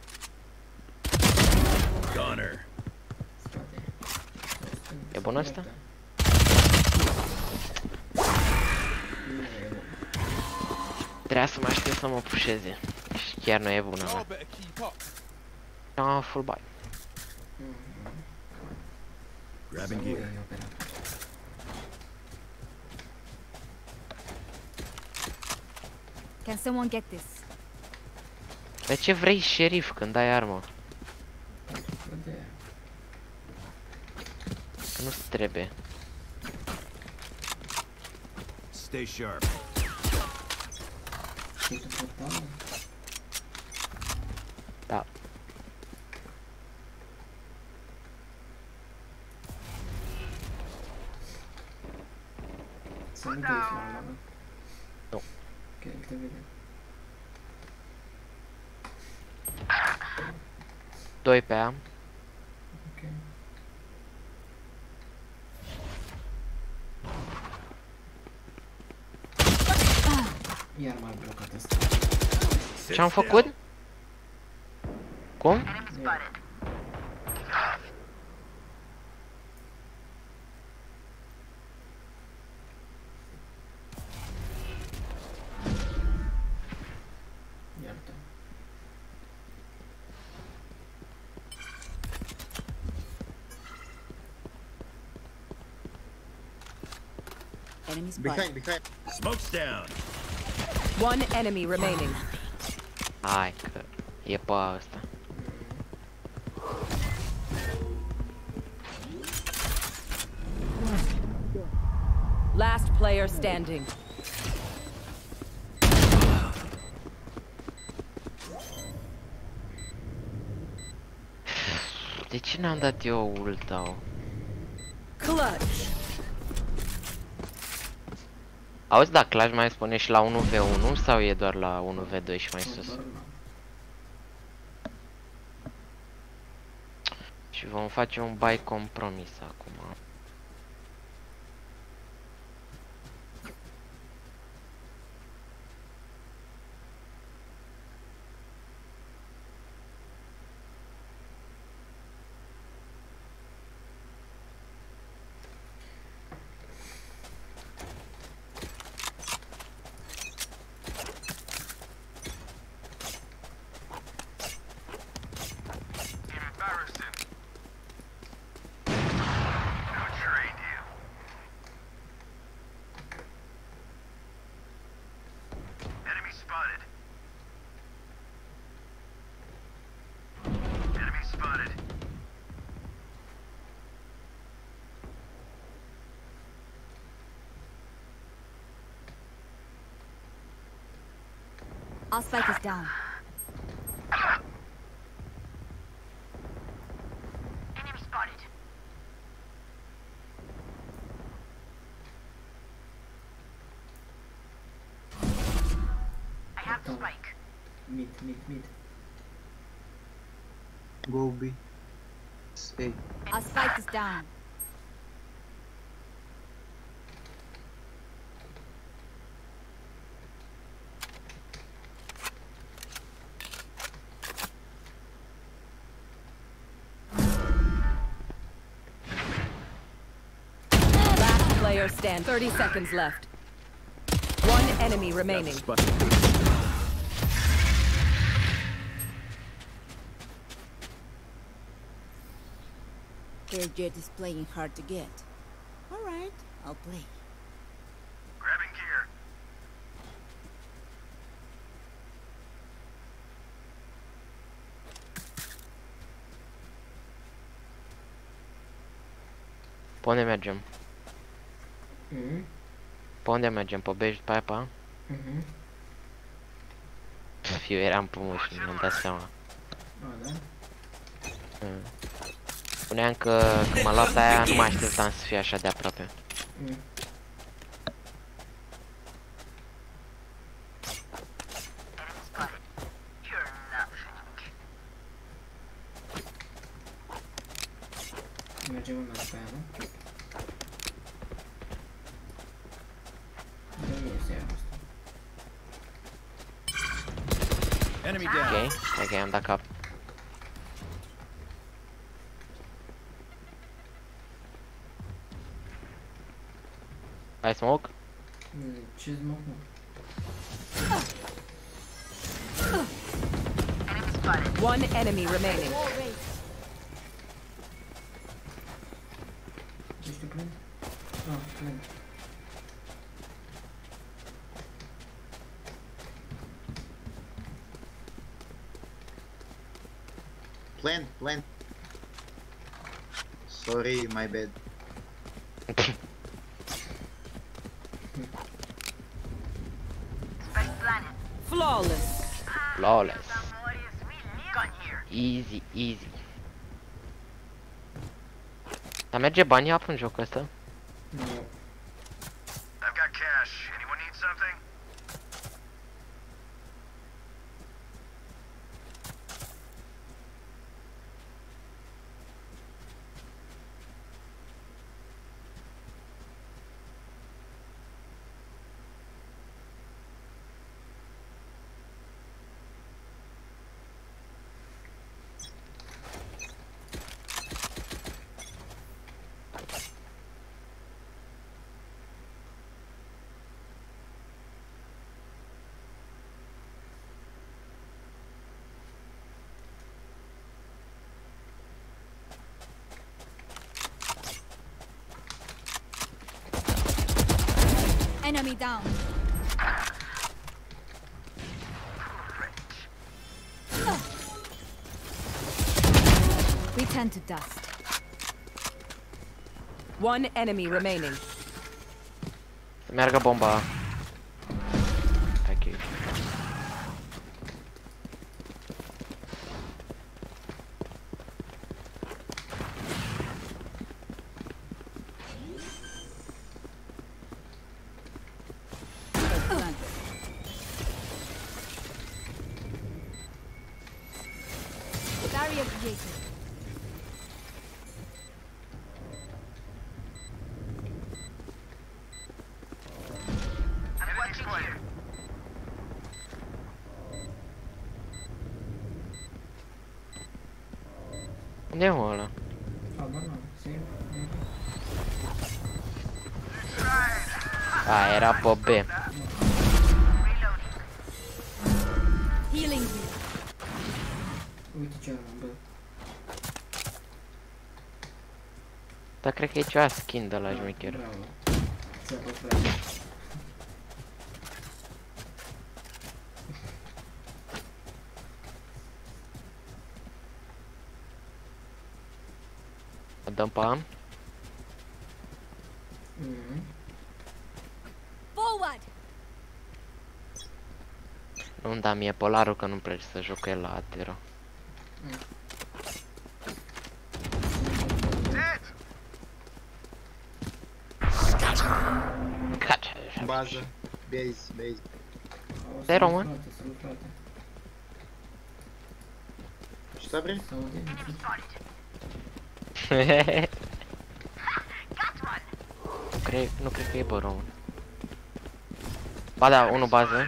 Goner. Spate. E bun ăsta? Trebuia să mă aștept să mă pușeze. Și chiar nu e bună, Y'all mă. better keep up. Am full buy. Grabbing gear. Can someone get this? De ce vrei șerif când ai armă? Că nu-ți trebuie. Stay sharp. Da. Să nu te uiți la ala, nu? Nu. Ok, te vedem. 2 pe A. Ok. Iar m-a blocat asta. Ce-am făcut? Cum? Enemy spotted. Iartă. Enemy spotted. Behind. Smoke's down. One enemy remaining. Hai că e pe ăsta. Last player standing. De ce n-am dat eu ultau? Clutch. Auzi, da, Clash mai spune și la 1v1 sau e doar la 1v2 și mai sus? Și vom face un buy compromis acum. Embarrassing. No trade you. Enemy spotted. Enemy spotted. Our spike is down. Enemy spotted. I have the spike. Mid. Go B. Stay. Our spike is down. Last player stand. 30 seconds left. One enemy remaining. Their jet is playing hard to get. Alright, I'll play. Grabbing gear. Pe unde mergem? Mhm. Pe unde mergem? Pe B și după aia pe A? Mhm. Eu eram pe muș, mi-am dat seama. A, da? Spuneam că când m-a luat aia nu mă așteptam să fie așa de aproape. Mergem în pe aia, nu? Nu este aia asta. Enemy down. Ok, am dat cap. Ai smoke? Ce smoke, mă? One enemy remaining. Ești tu plin? Ah, plin. Plant. Sorry, my bad. Flawless. Easy. Dar merge banii apă în jocul ăsta? Nu. I've got cash. Anyone need something? Enemy down. We turn to dust. One enemy remaining. Să meargă bomba. Ok. Barrier created. I'm watching here. Unde e ăla? Habar n-am, sigur. A, era pe B. Healing you. Uite ce am, bă. Dar cred că e ceva skin de la șmecher. Bravo. Ți-a frate. Dăm pe am? Forward. Nu-mi da mie polarul că nu-mi place să joc cu el la Atero. Bază. Base. Te român? Salut, frate. Ce s-a vrut? Nu cred că e bă român. Ba da, unul bază.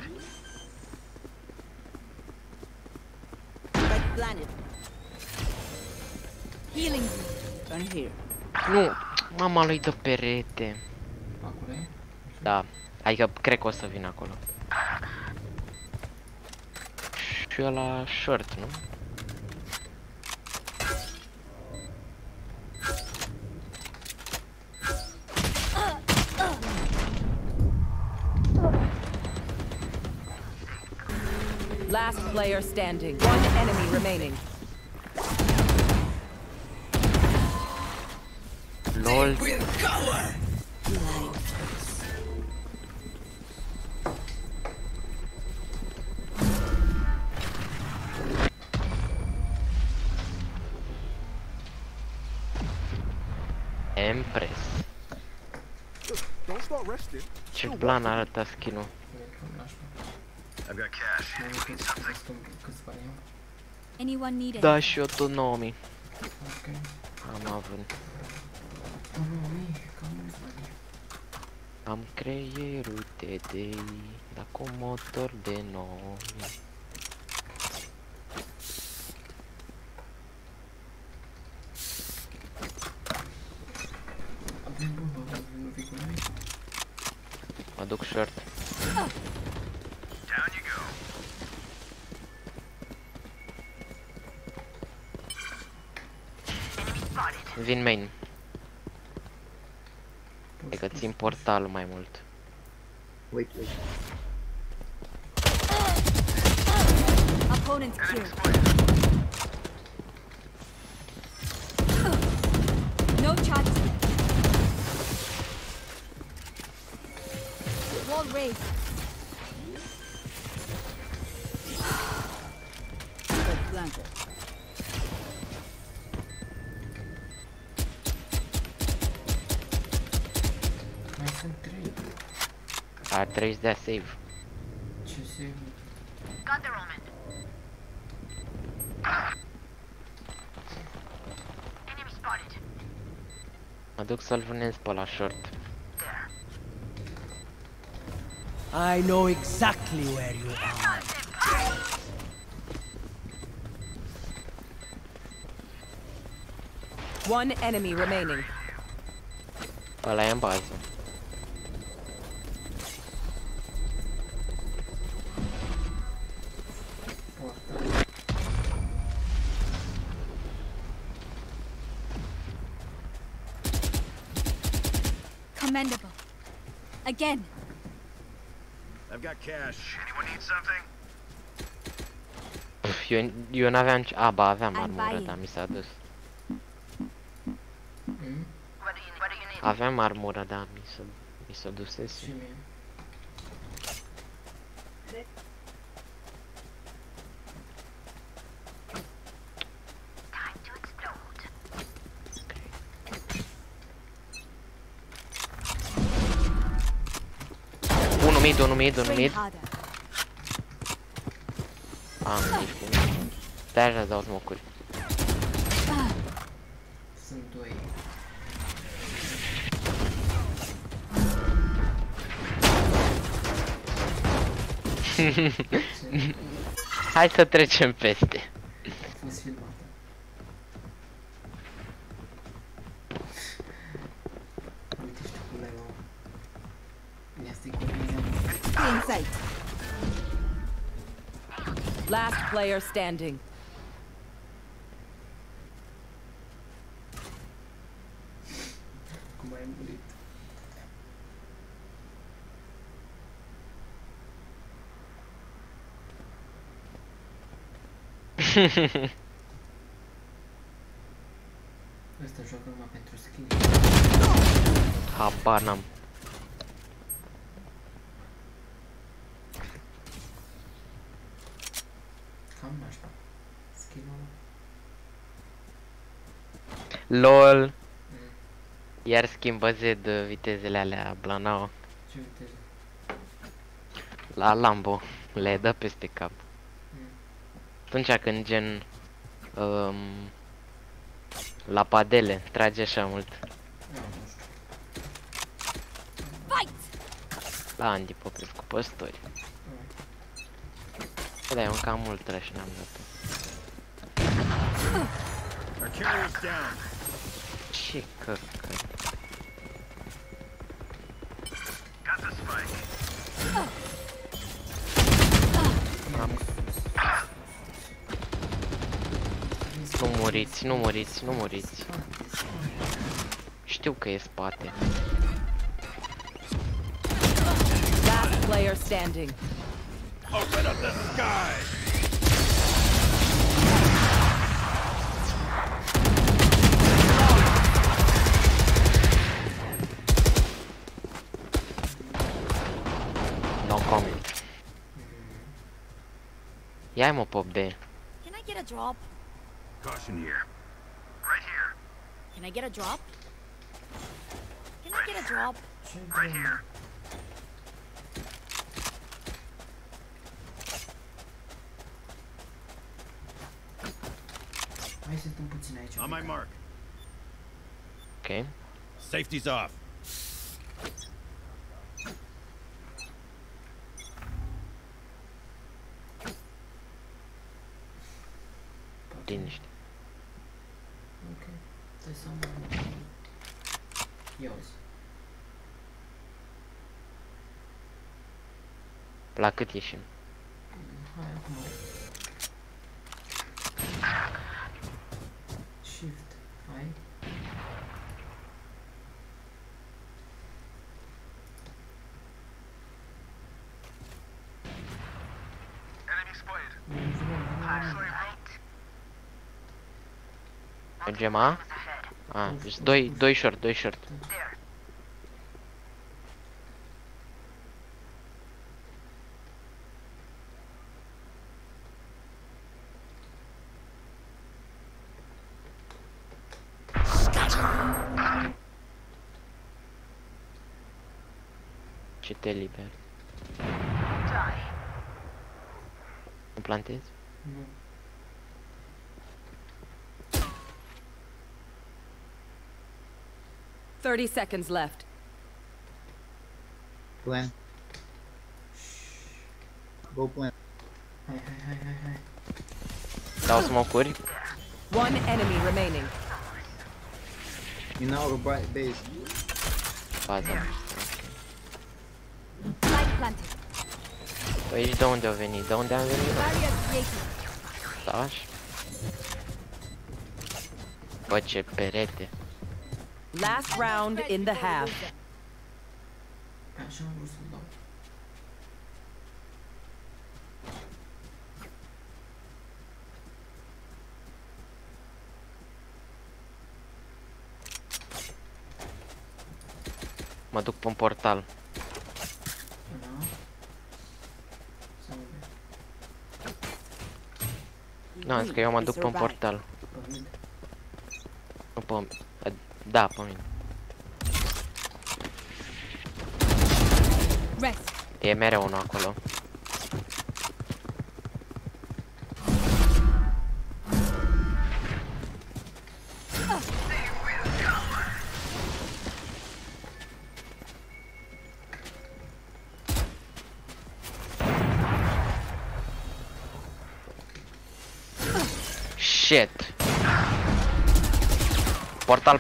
Healing you. Turn here. Nu, mama lui de perete. Acolo e? Da, adică cred că o să vin acolo. Și ăla short, nu? Last player standing. One enemy remaining. LOL. Empress. Don't start resting. Ce plan arăta skin-ul. I've got cash. Anyone need something? Anyone need it? Da, și eu tot 9000. Ok. Am avut. Am creierul TDI, dar cu motor de 9000. Mă duc short. Down you go. Vin main. E că țin portalul mai mult. Wait. Opponent's killed. No chance. Wall raised. Planted. Mai sunt 3. Ar trebui să dea save. Ce save? Got the Roman. Enemy spotted. Mă duc să-l vânez pe la short. I know exactly where you are. One enemy remaining. Ăla e în bază. Commendable. Again. I've got cash. Anyone need something? Eu n-aveam ce... A, ba, aveam armură, dar mi s-a dus. Aveam armură, dar mi s-a dusese. Și mie. Unul mid. Train harder. Am nici cum. Stai așa, dau smocuri. Sunt 2. Hai să trecem peste. A fost filmată. Uite, știu cum le-ai luat. Ia-ți-i cu In sight. Last player standing. cum ai murit. Ăsta joacă numai pentru skin. Habar n-am. Cam nașpa. Skin-ul LOL. Iar schimbă Z vitezele alea Blanao. ce viteză? La Lambo. Le dă peste cap. Atunci când gen la padele trage așa mult. La Andy Popescu pe story. Da, e un cam mult trash n-am dat. Our carrier's down. Ce căcat. Got the spike. Nu muriți, nu muriți, nu muriți. Știu că e spate. Last player standing. Open up the sky. No comment. Ia mă pop de. Can I get a drop? Caution here. Right here. Can I get a drop? Can I get a drop? Ce vrei? Hai să stăm puțin aici. On my mark. Ok. Safety's off. Liniște. Ok. Stai să mă... Ia uzi. La cât ieșim? Hai acum. Shift. Hai. Enemy spotted. Mergem A? A, deci doi short, doi short. Ce te liber. Nu plantezi? Nu. $30 seconds left. Plan. Go plan. Hai. Dau smoke-uri. One enemy remaining. In our base. Faza. Light planted. Păi de unde au venit? De unde am venit? Barrier created. Da. Bă, ce perete. Last round in the half. Așa am vrut să-l dau. Mă duc pe un portal. Nu, zic că eu mă duc pe un portal. Nu pe... Da, pe mine. E mereu unul acolo. Shit. Portal.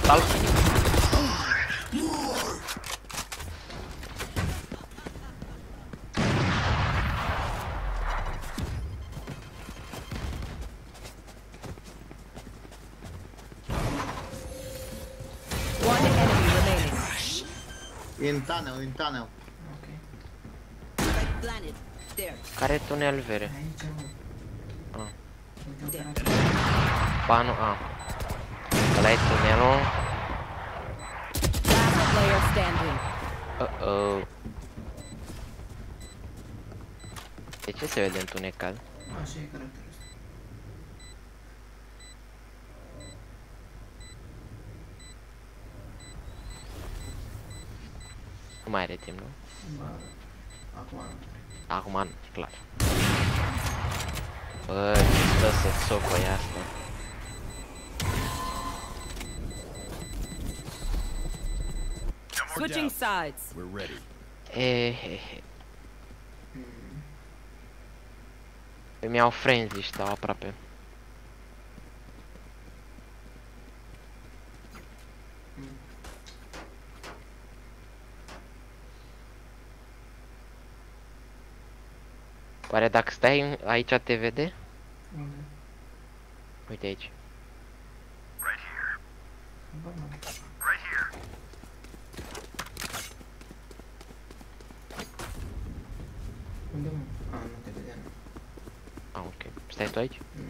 One enemy remaining. In tunnel. Planet. There. Care tunel vere? Aici, mă. Ba nu, ăla e tunelul. Last player standing. De ce se vede întunecat? Așa e caracterul ăsta. Nu mai are timp, nu? Ba, acum nu. Acum nu, clar. Bă, ce stă să socoi asta. Switching sides. We're ready. Îmi iau frenzy și stau aproape. Oare dacă stai aici te vede? Unde? Uite aici. Ba, nu. Unde, mă? A, nu te vedea, nu. Ok. Stai tu aici? Nu.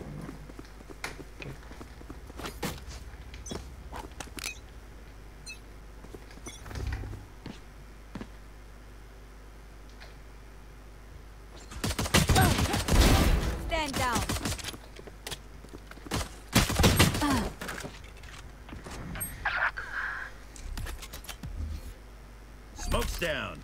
Stand down. down.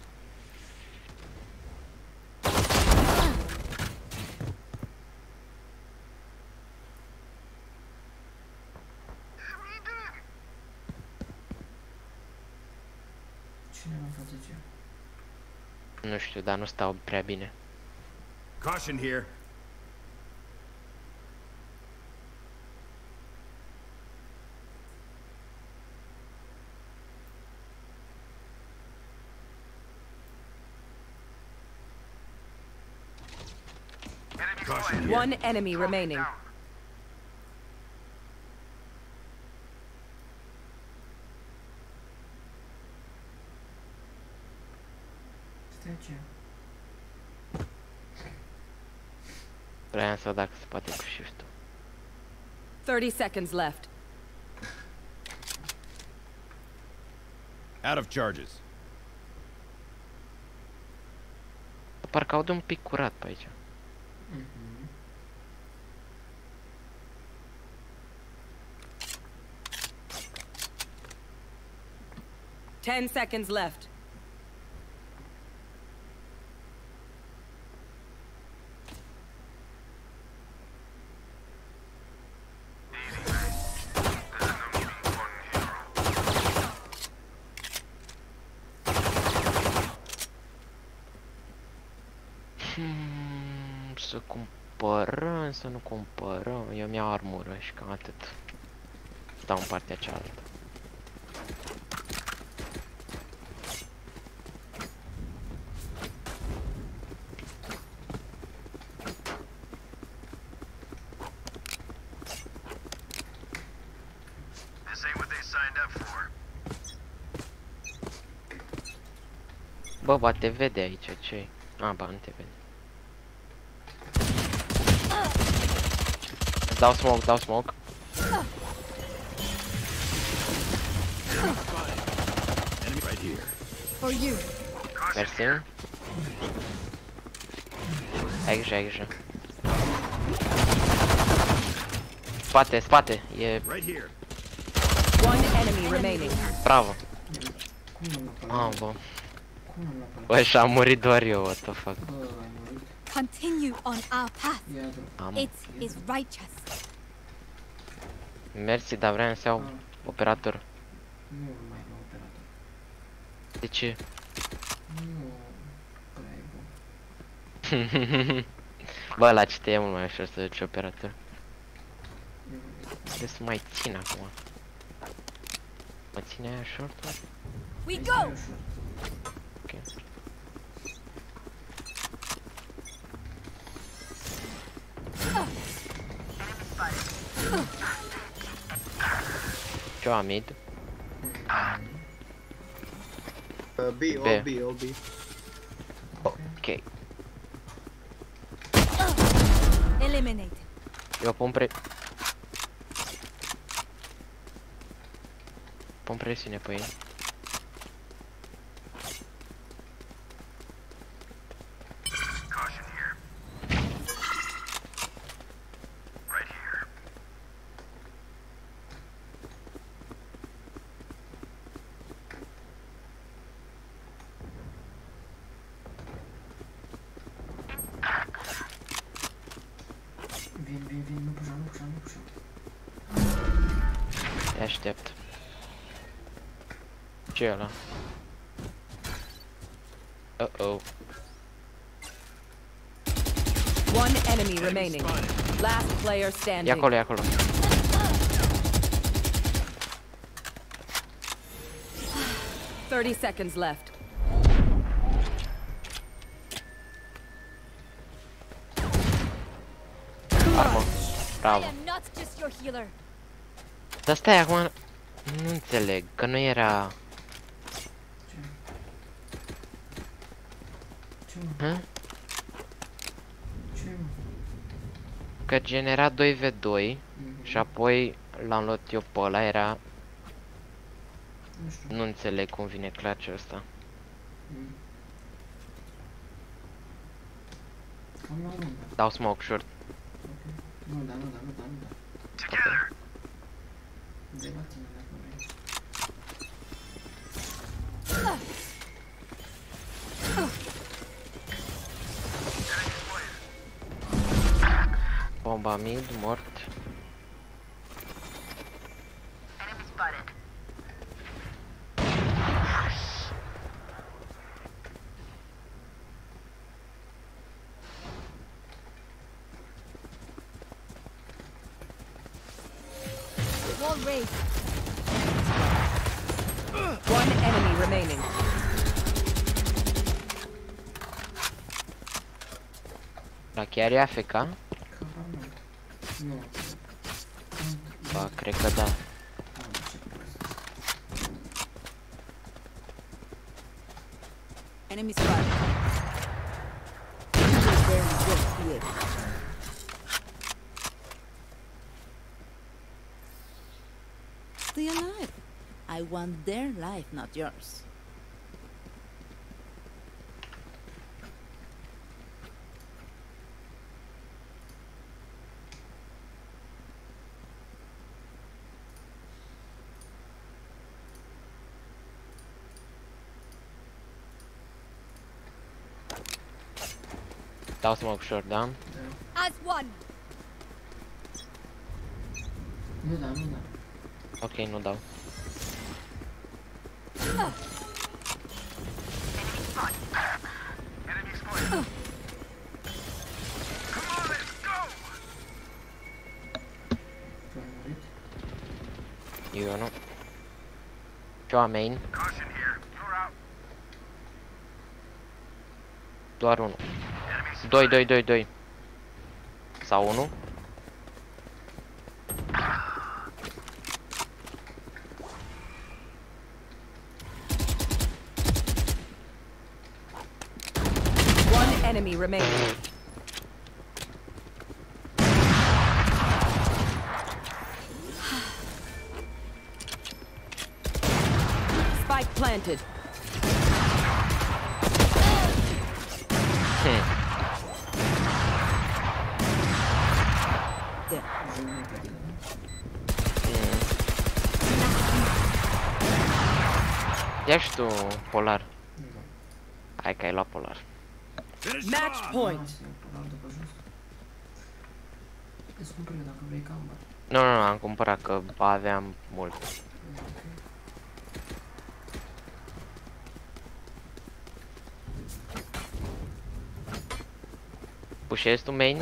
Cine mă face ce? Nu știu, dar nu stau prea bine. Caution here. Caution here. One enemy remaining. Stai ce? Vreau să dacă se poate cu shift-ul. 30 seconds left. Out of charges. Parcă aud un pic curat pe aici. 10 seconds left. Să cumpărăm, să nu cumpărăm. Eu mi-au armură și cam atât. Stau în partea cealaltă. This ain't what they signed up for. Bă, ba te vede aici, ce-i? A, ba, nu te vede. Dau smoke, dau smoke. Enemy right here. For you. Mersi. Ai grijă, ai grijă. Spate, spate, e... Right here. One enemy remaining. Bravo. Cum Ah, bă. Cum am luat? Bă, și am murit doar eu, what the fuck. Bă, ai murit. Continue on our path. Ia drum. Am. It is righteous. Mersi, dar vreau să iau operator. Nu mai am operator. De ce? Nu prea e bun. Bă, la ce te e mult mai ușor să duci operator. Trebuie să mai țin acum. Mă ține aia short-ul? We go. Ok. Ce-o mid? B, all B, all B. Ok. Eliminate. Eu pun presiune pe ei. Caution here. Right here. Vin, vin, vin, nu pușa, nu pușa, nu pușa. Te aștept. Ce e ăla? Uh-oh. One enemy remaining. Last player E standing. acolo, e acolo. Thirty seconds left. Armă. Bravo. I am not just your healer. Dar stai acum... Nu înțeleg, că nu era... Ce mă? Hă? Ce mă? Că genera 2v2 și apoi l-am luat eu pe ăla, era... Nu știu. Nu înțeleg cum vine clutch-ul ăsta. Am luat lungă. Dau smoke short. Ok. Nu da, nu da, nu da, nu da. Together. De la tine, dacă vrei. bomba mid, mort. Wall raised. One enemy remaining. La chiar e AFK? Nu. Ba, cred că da. Enemy spotted. Very good here. Stay alive. I want their life, not yours. Dau smoke short, da? As one. Nu da, nu da. Ok, nu dau. Eu nu. Ceva main. Doar unul. 2 sau 1. One enemy remaining. Spike planted. Ia și tu polar. Hai că ai luat polar. Match point. Îți cumpăr eu dacă vrei camera. Nu, am cumpărat că aveam mult. Pușezi tu main?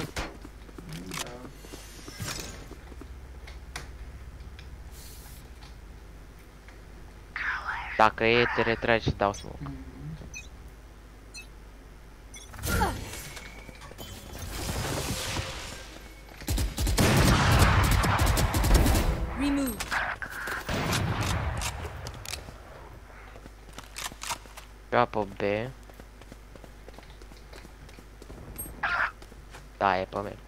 Dacă e, te retragi și dau smoke. Remove. Joapă B. Da, e pe B.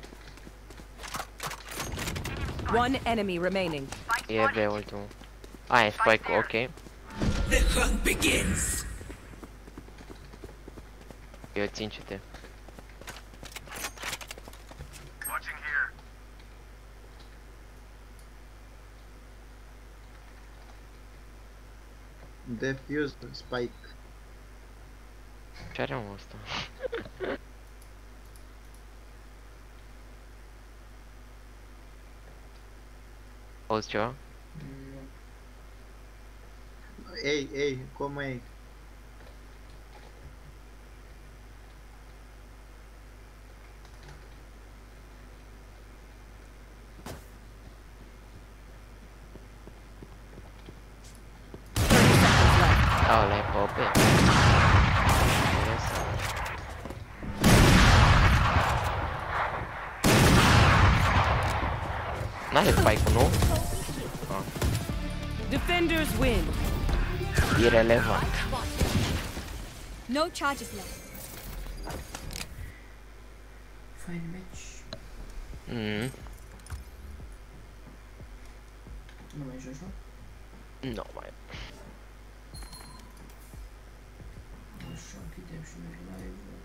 One enemy remaining. E B ultimul. A, e spike, ok. The hunt begins. Eu țin CT. Defuse spike. Ce are omul ăsta? Auzi ceva? Ei, como é? Oh, le pope. N-are spike-ul, nu? Ah. Defenders win. Irelevant. No charges left. Fine match. Nu mai joci, nu? Nu mai. Așa, închidem și noi live.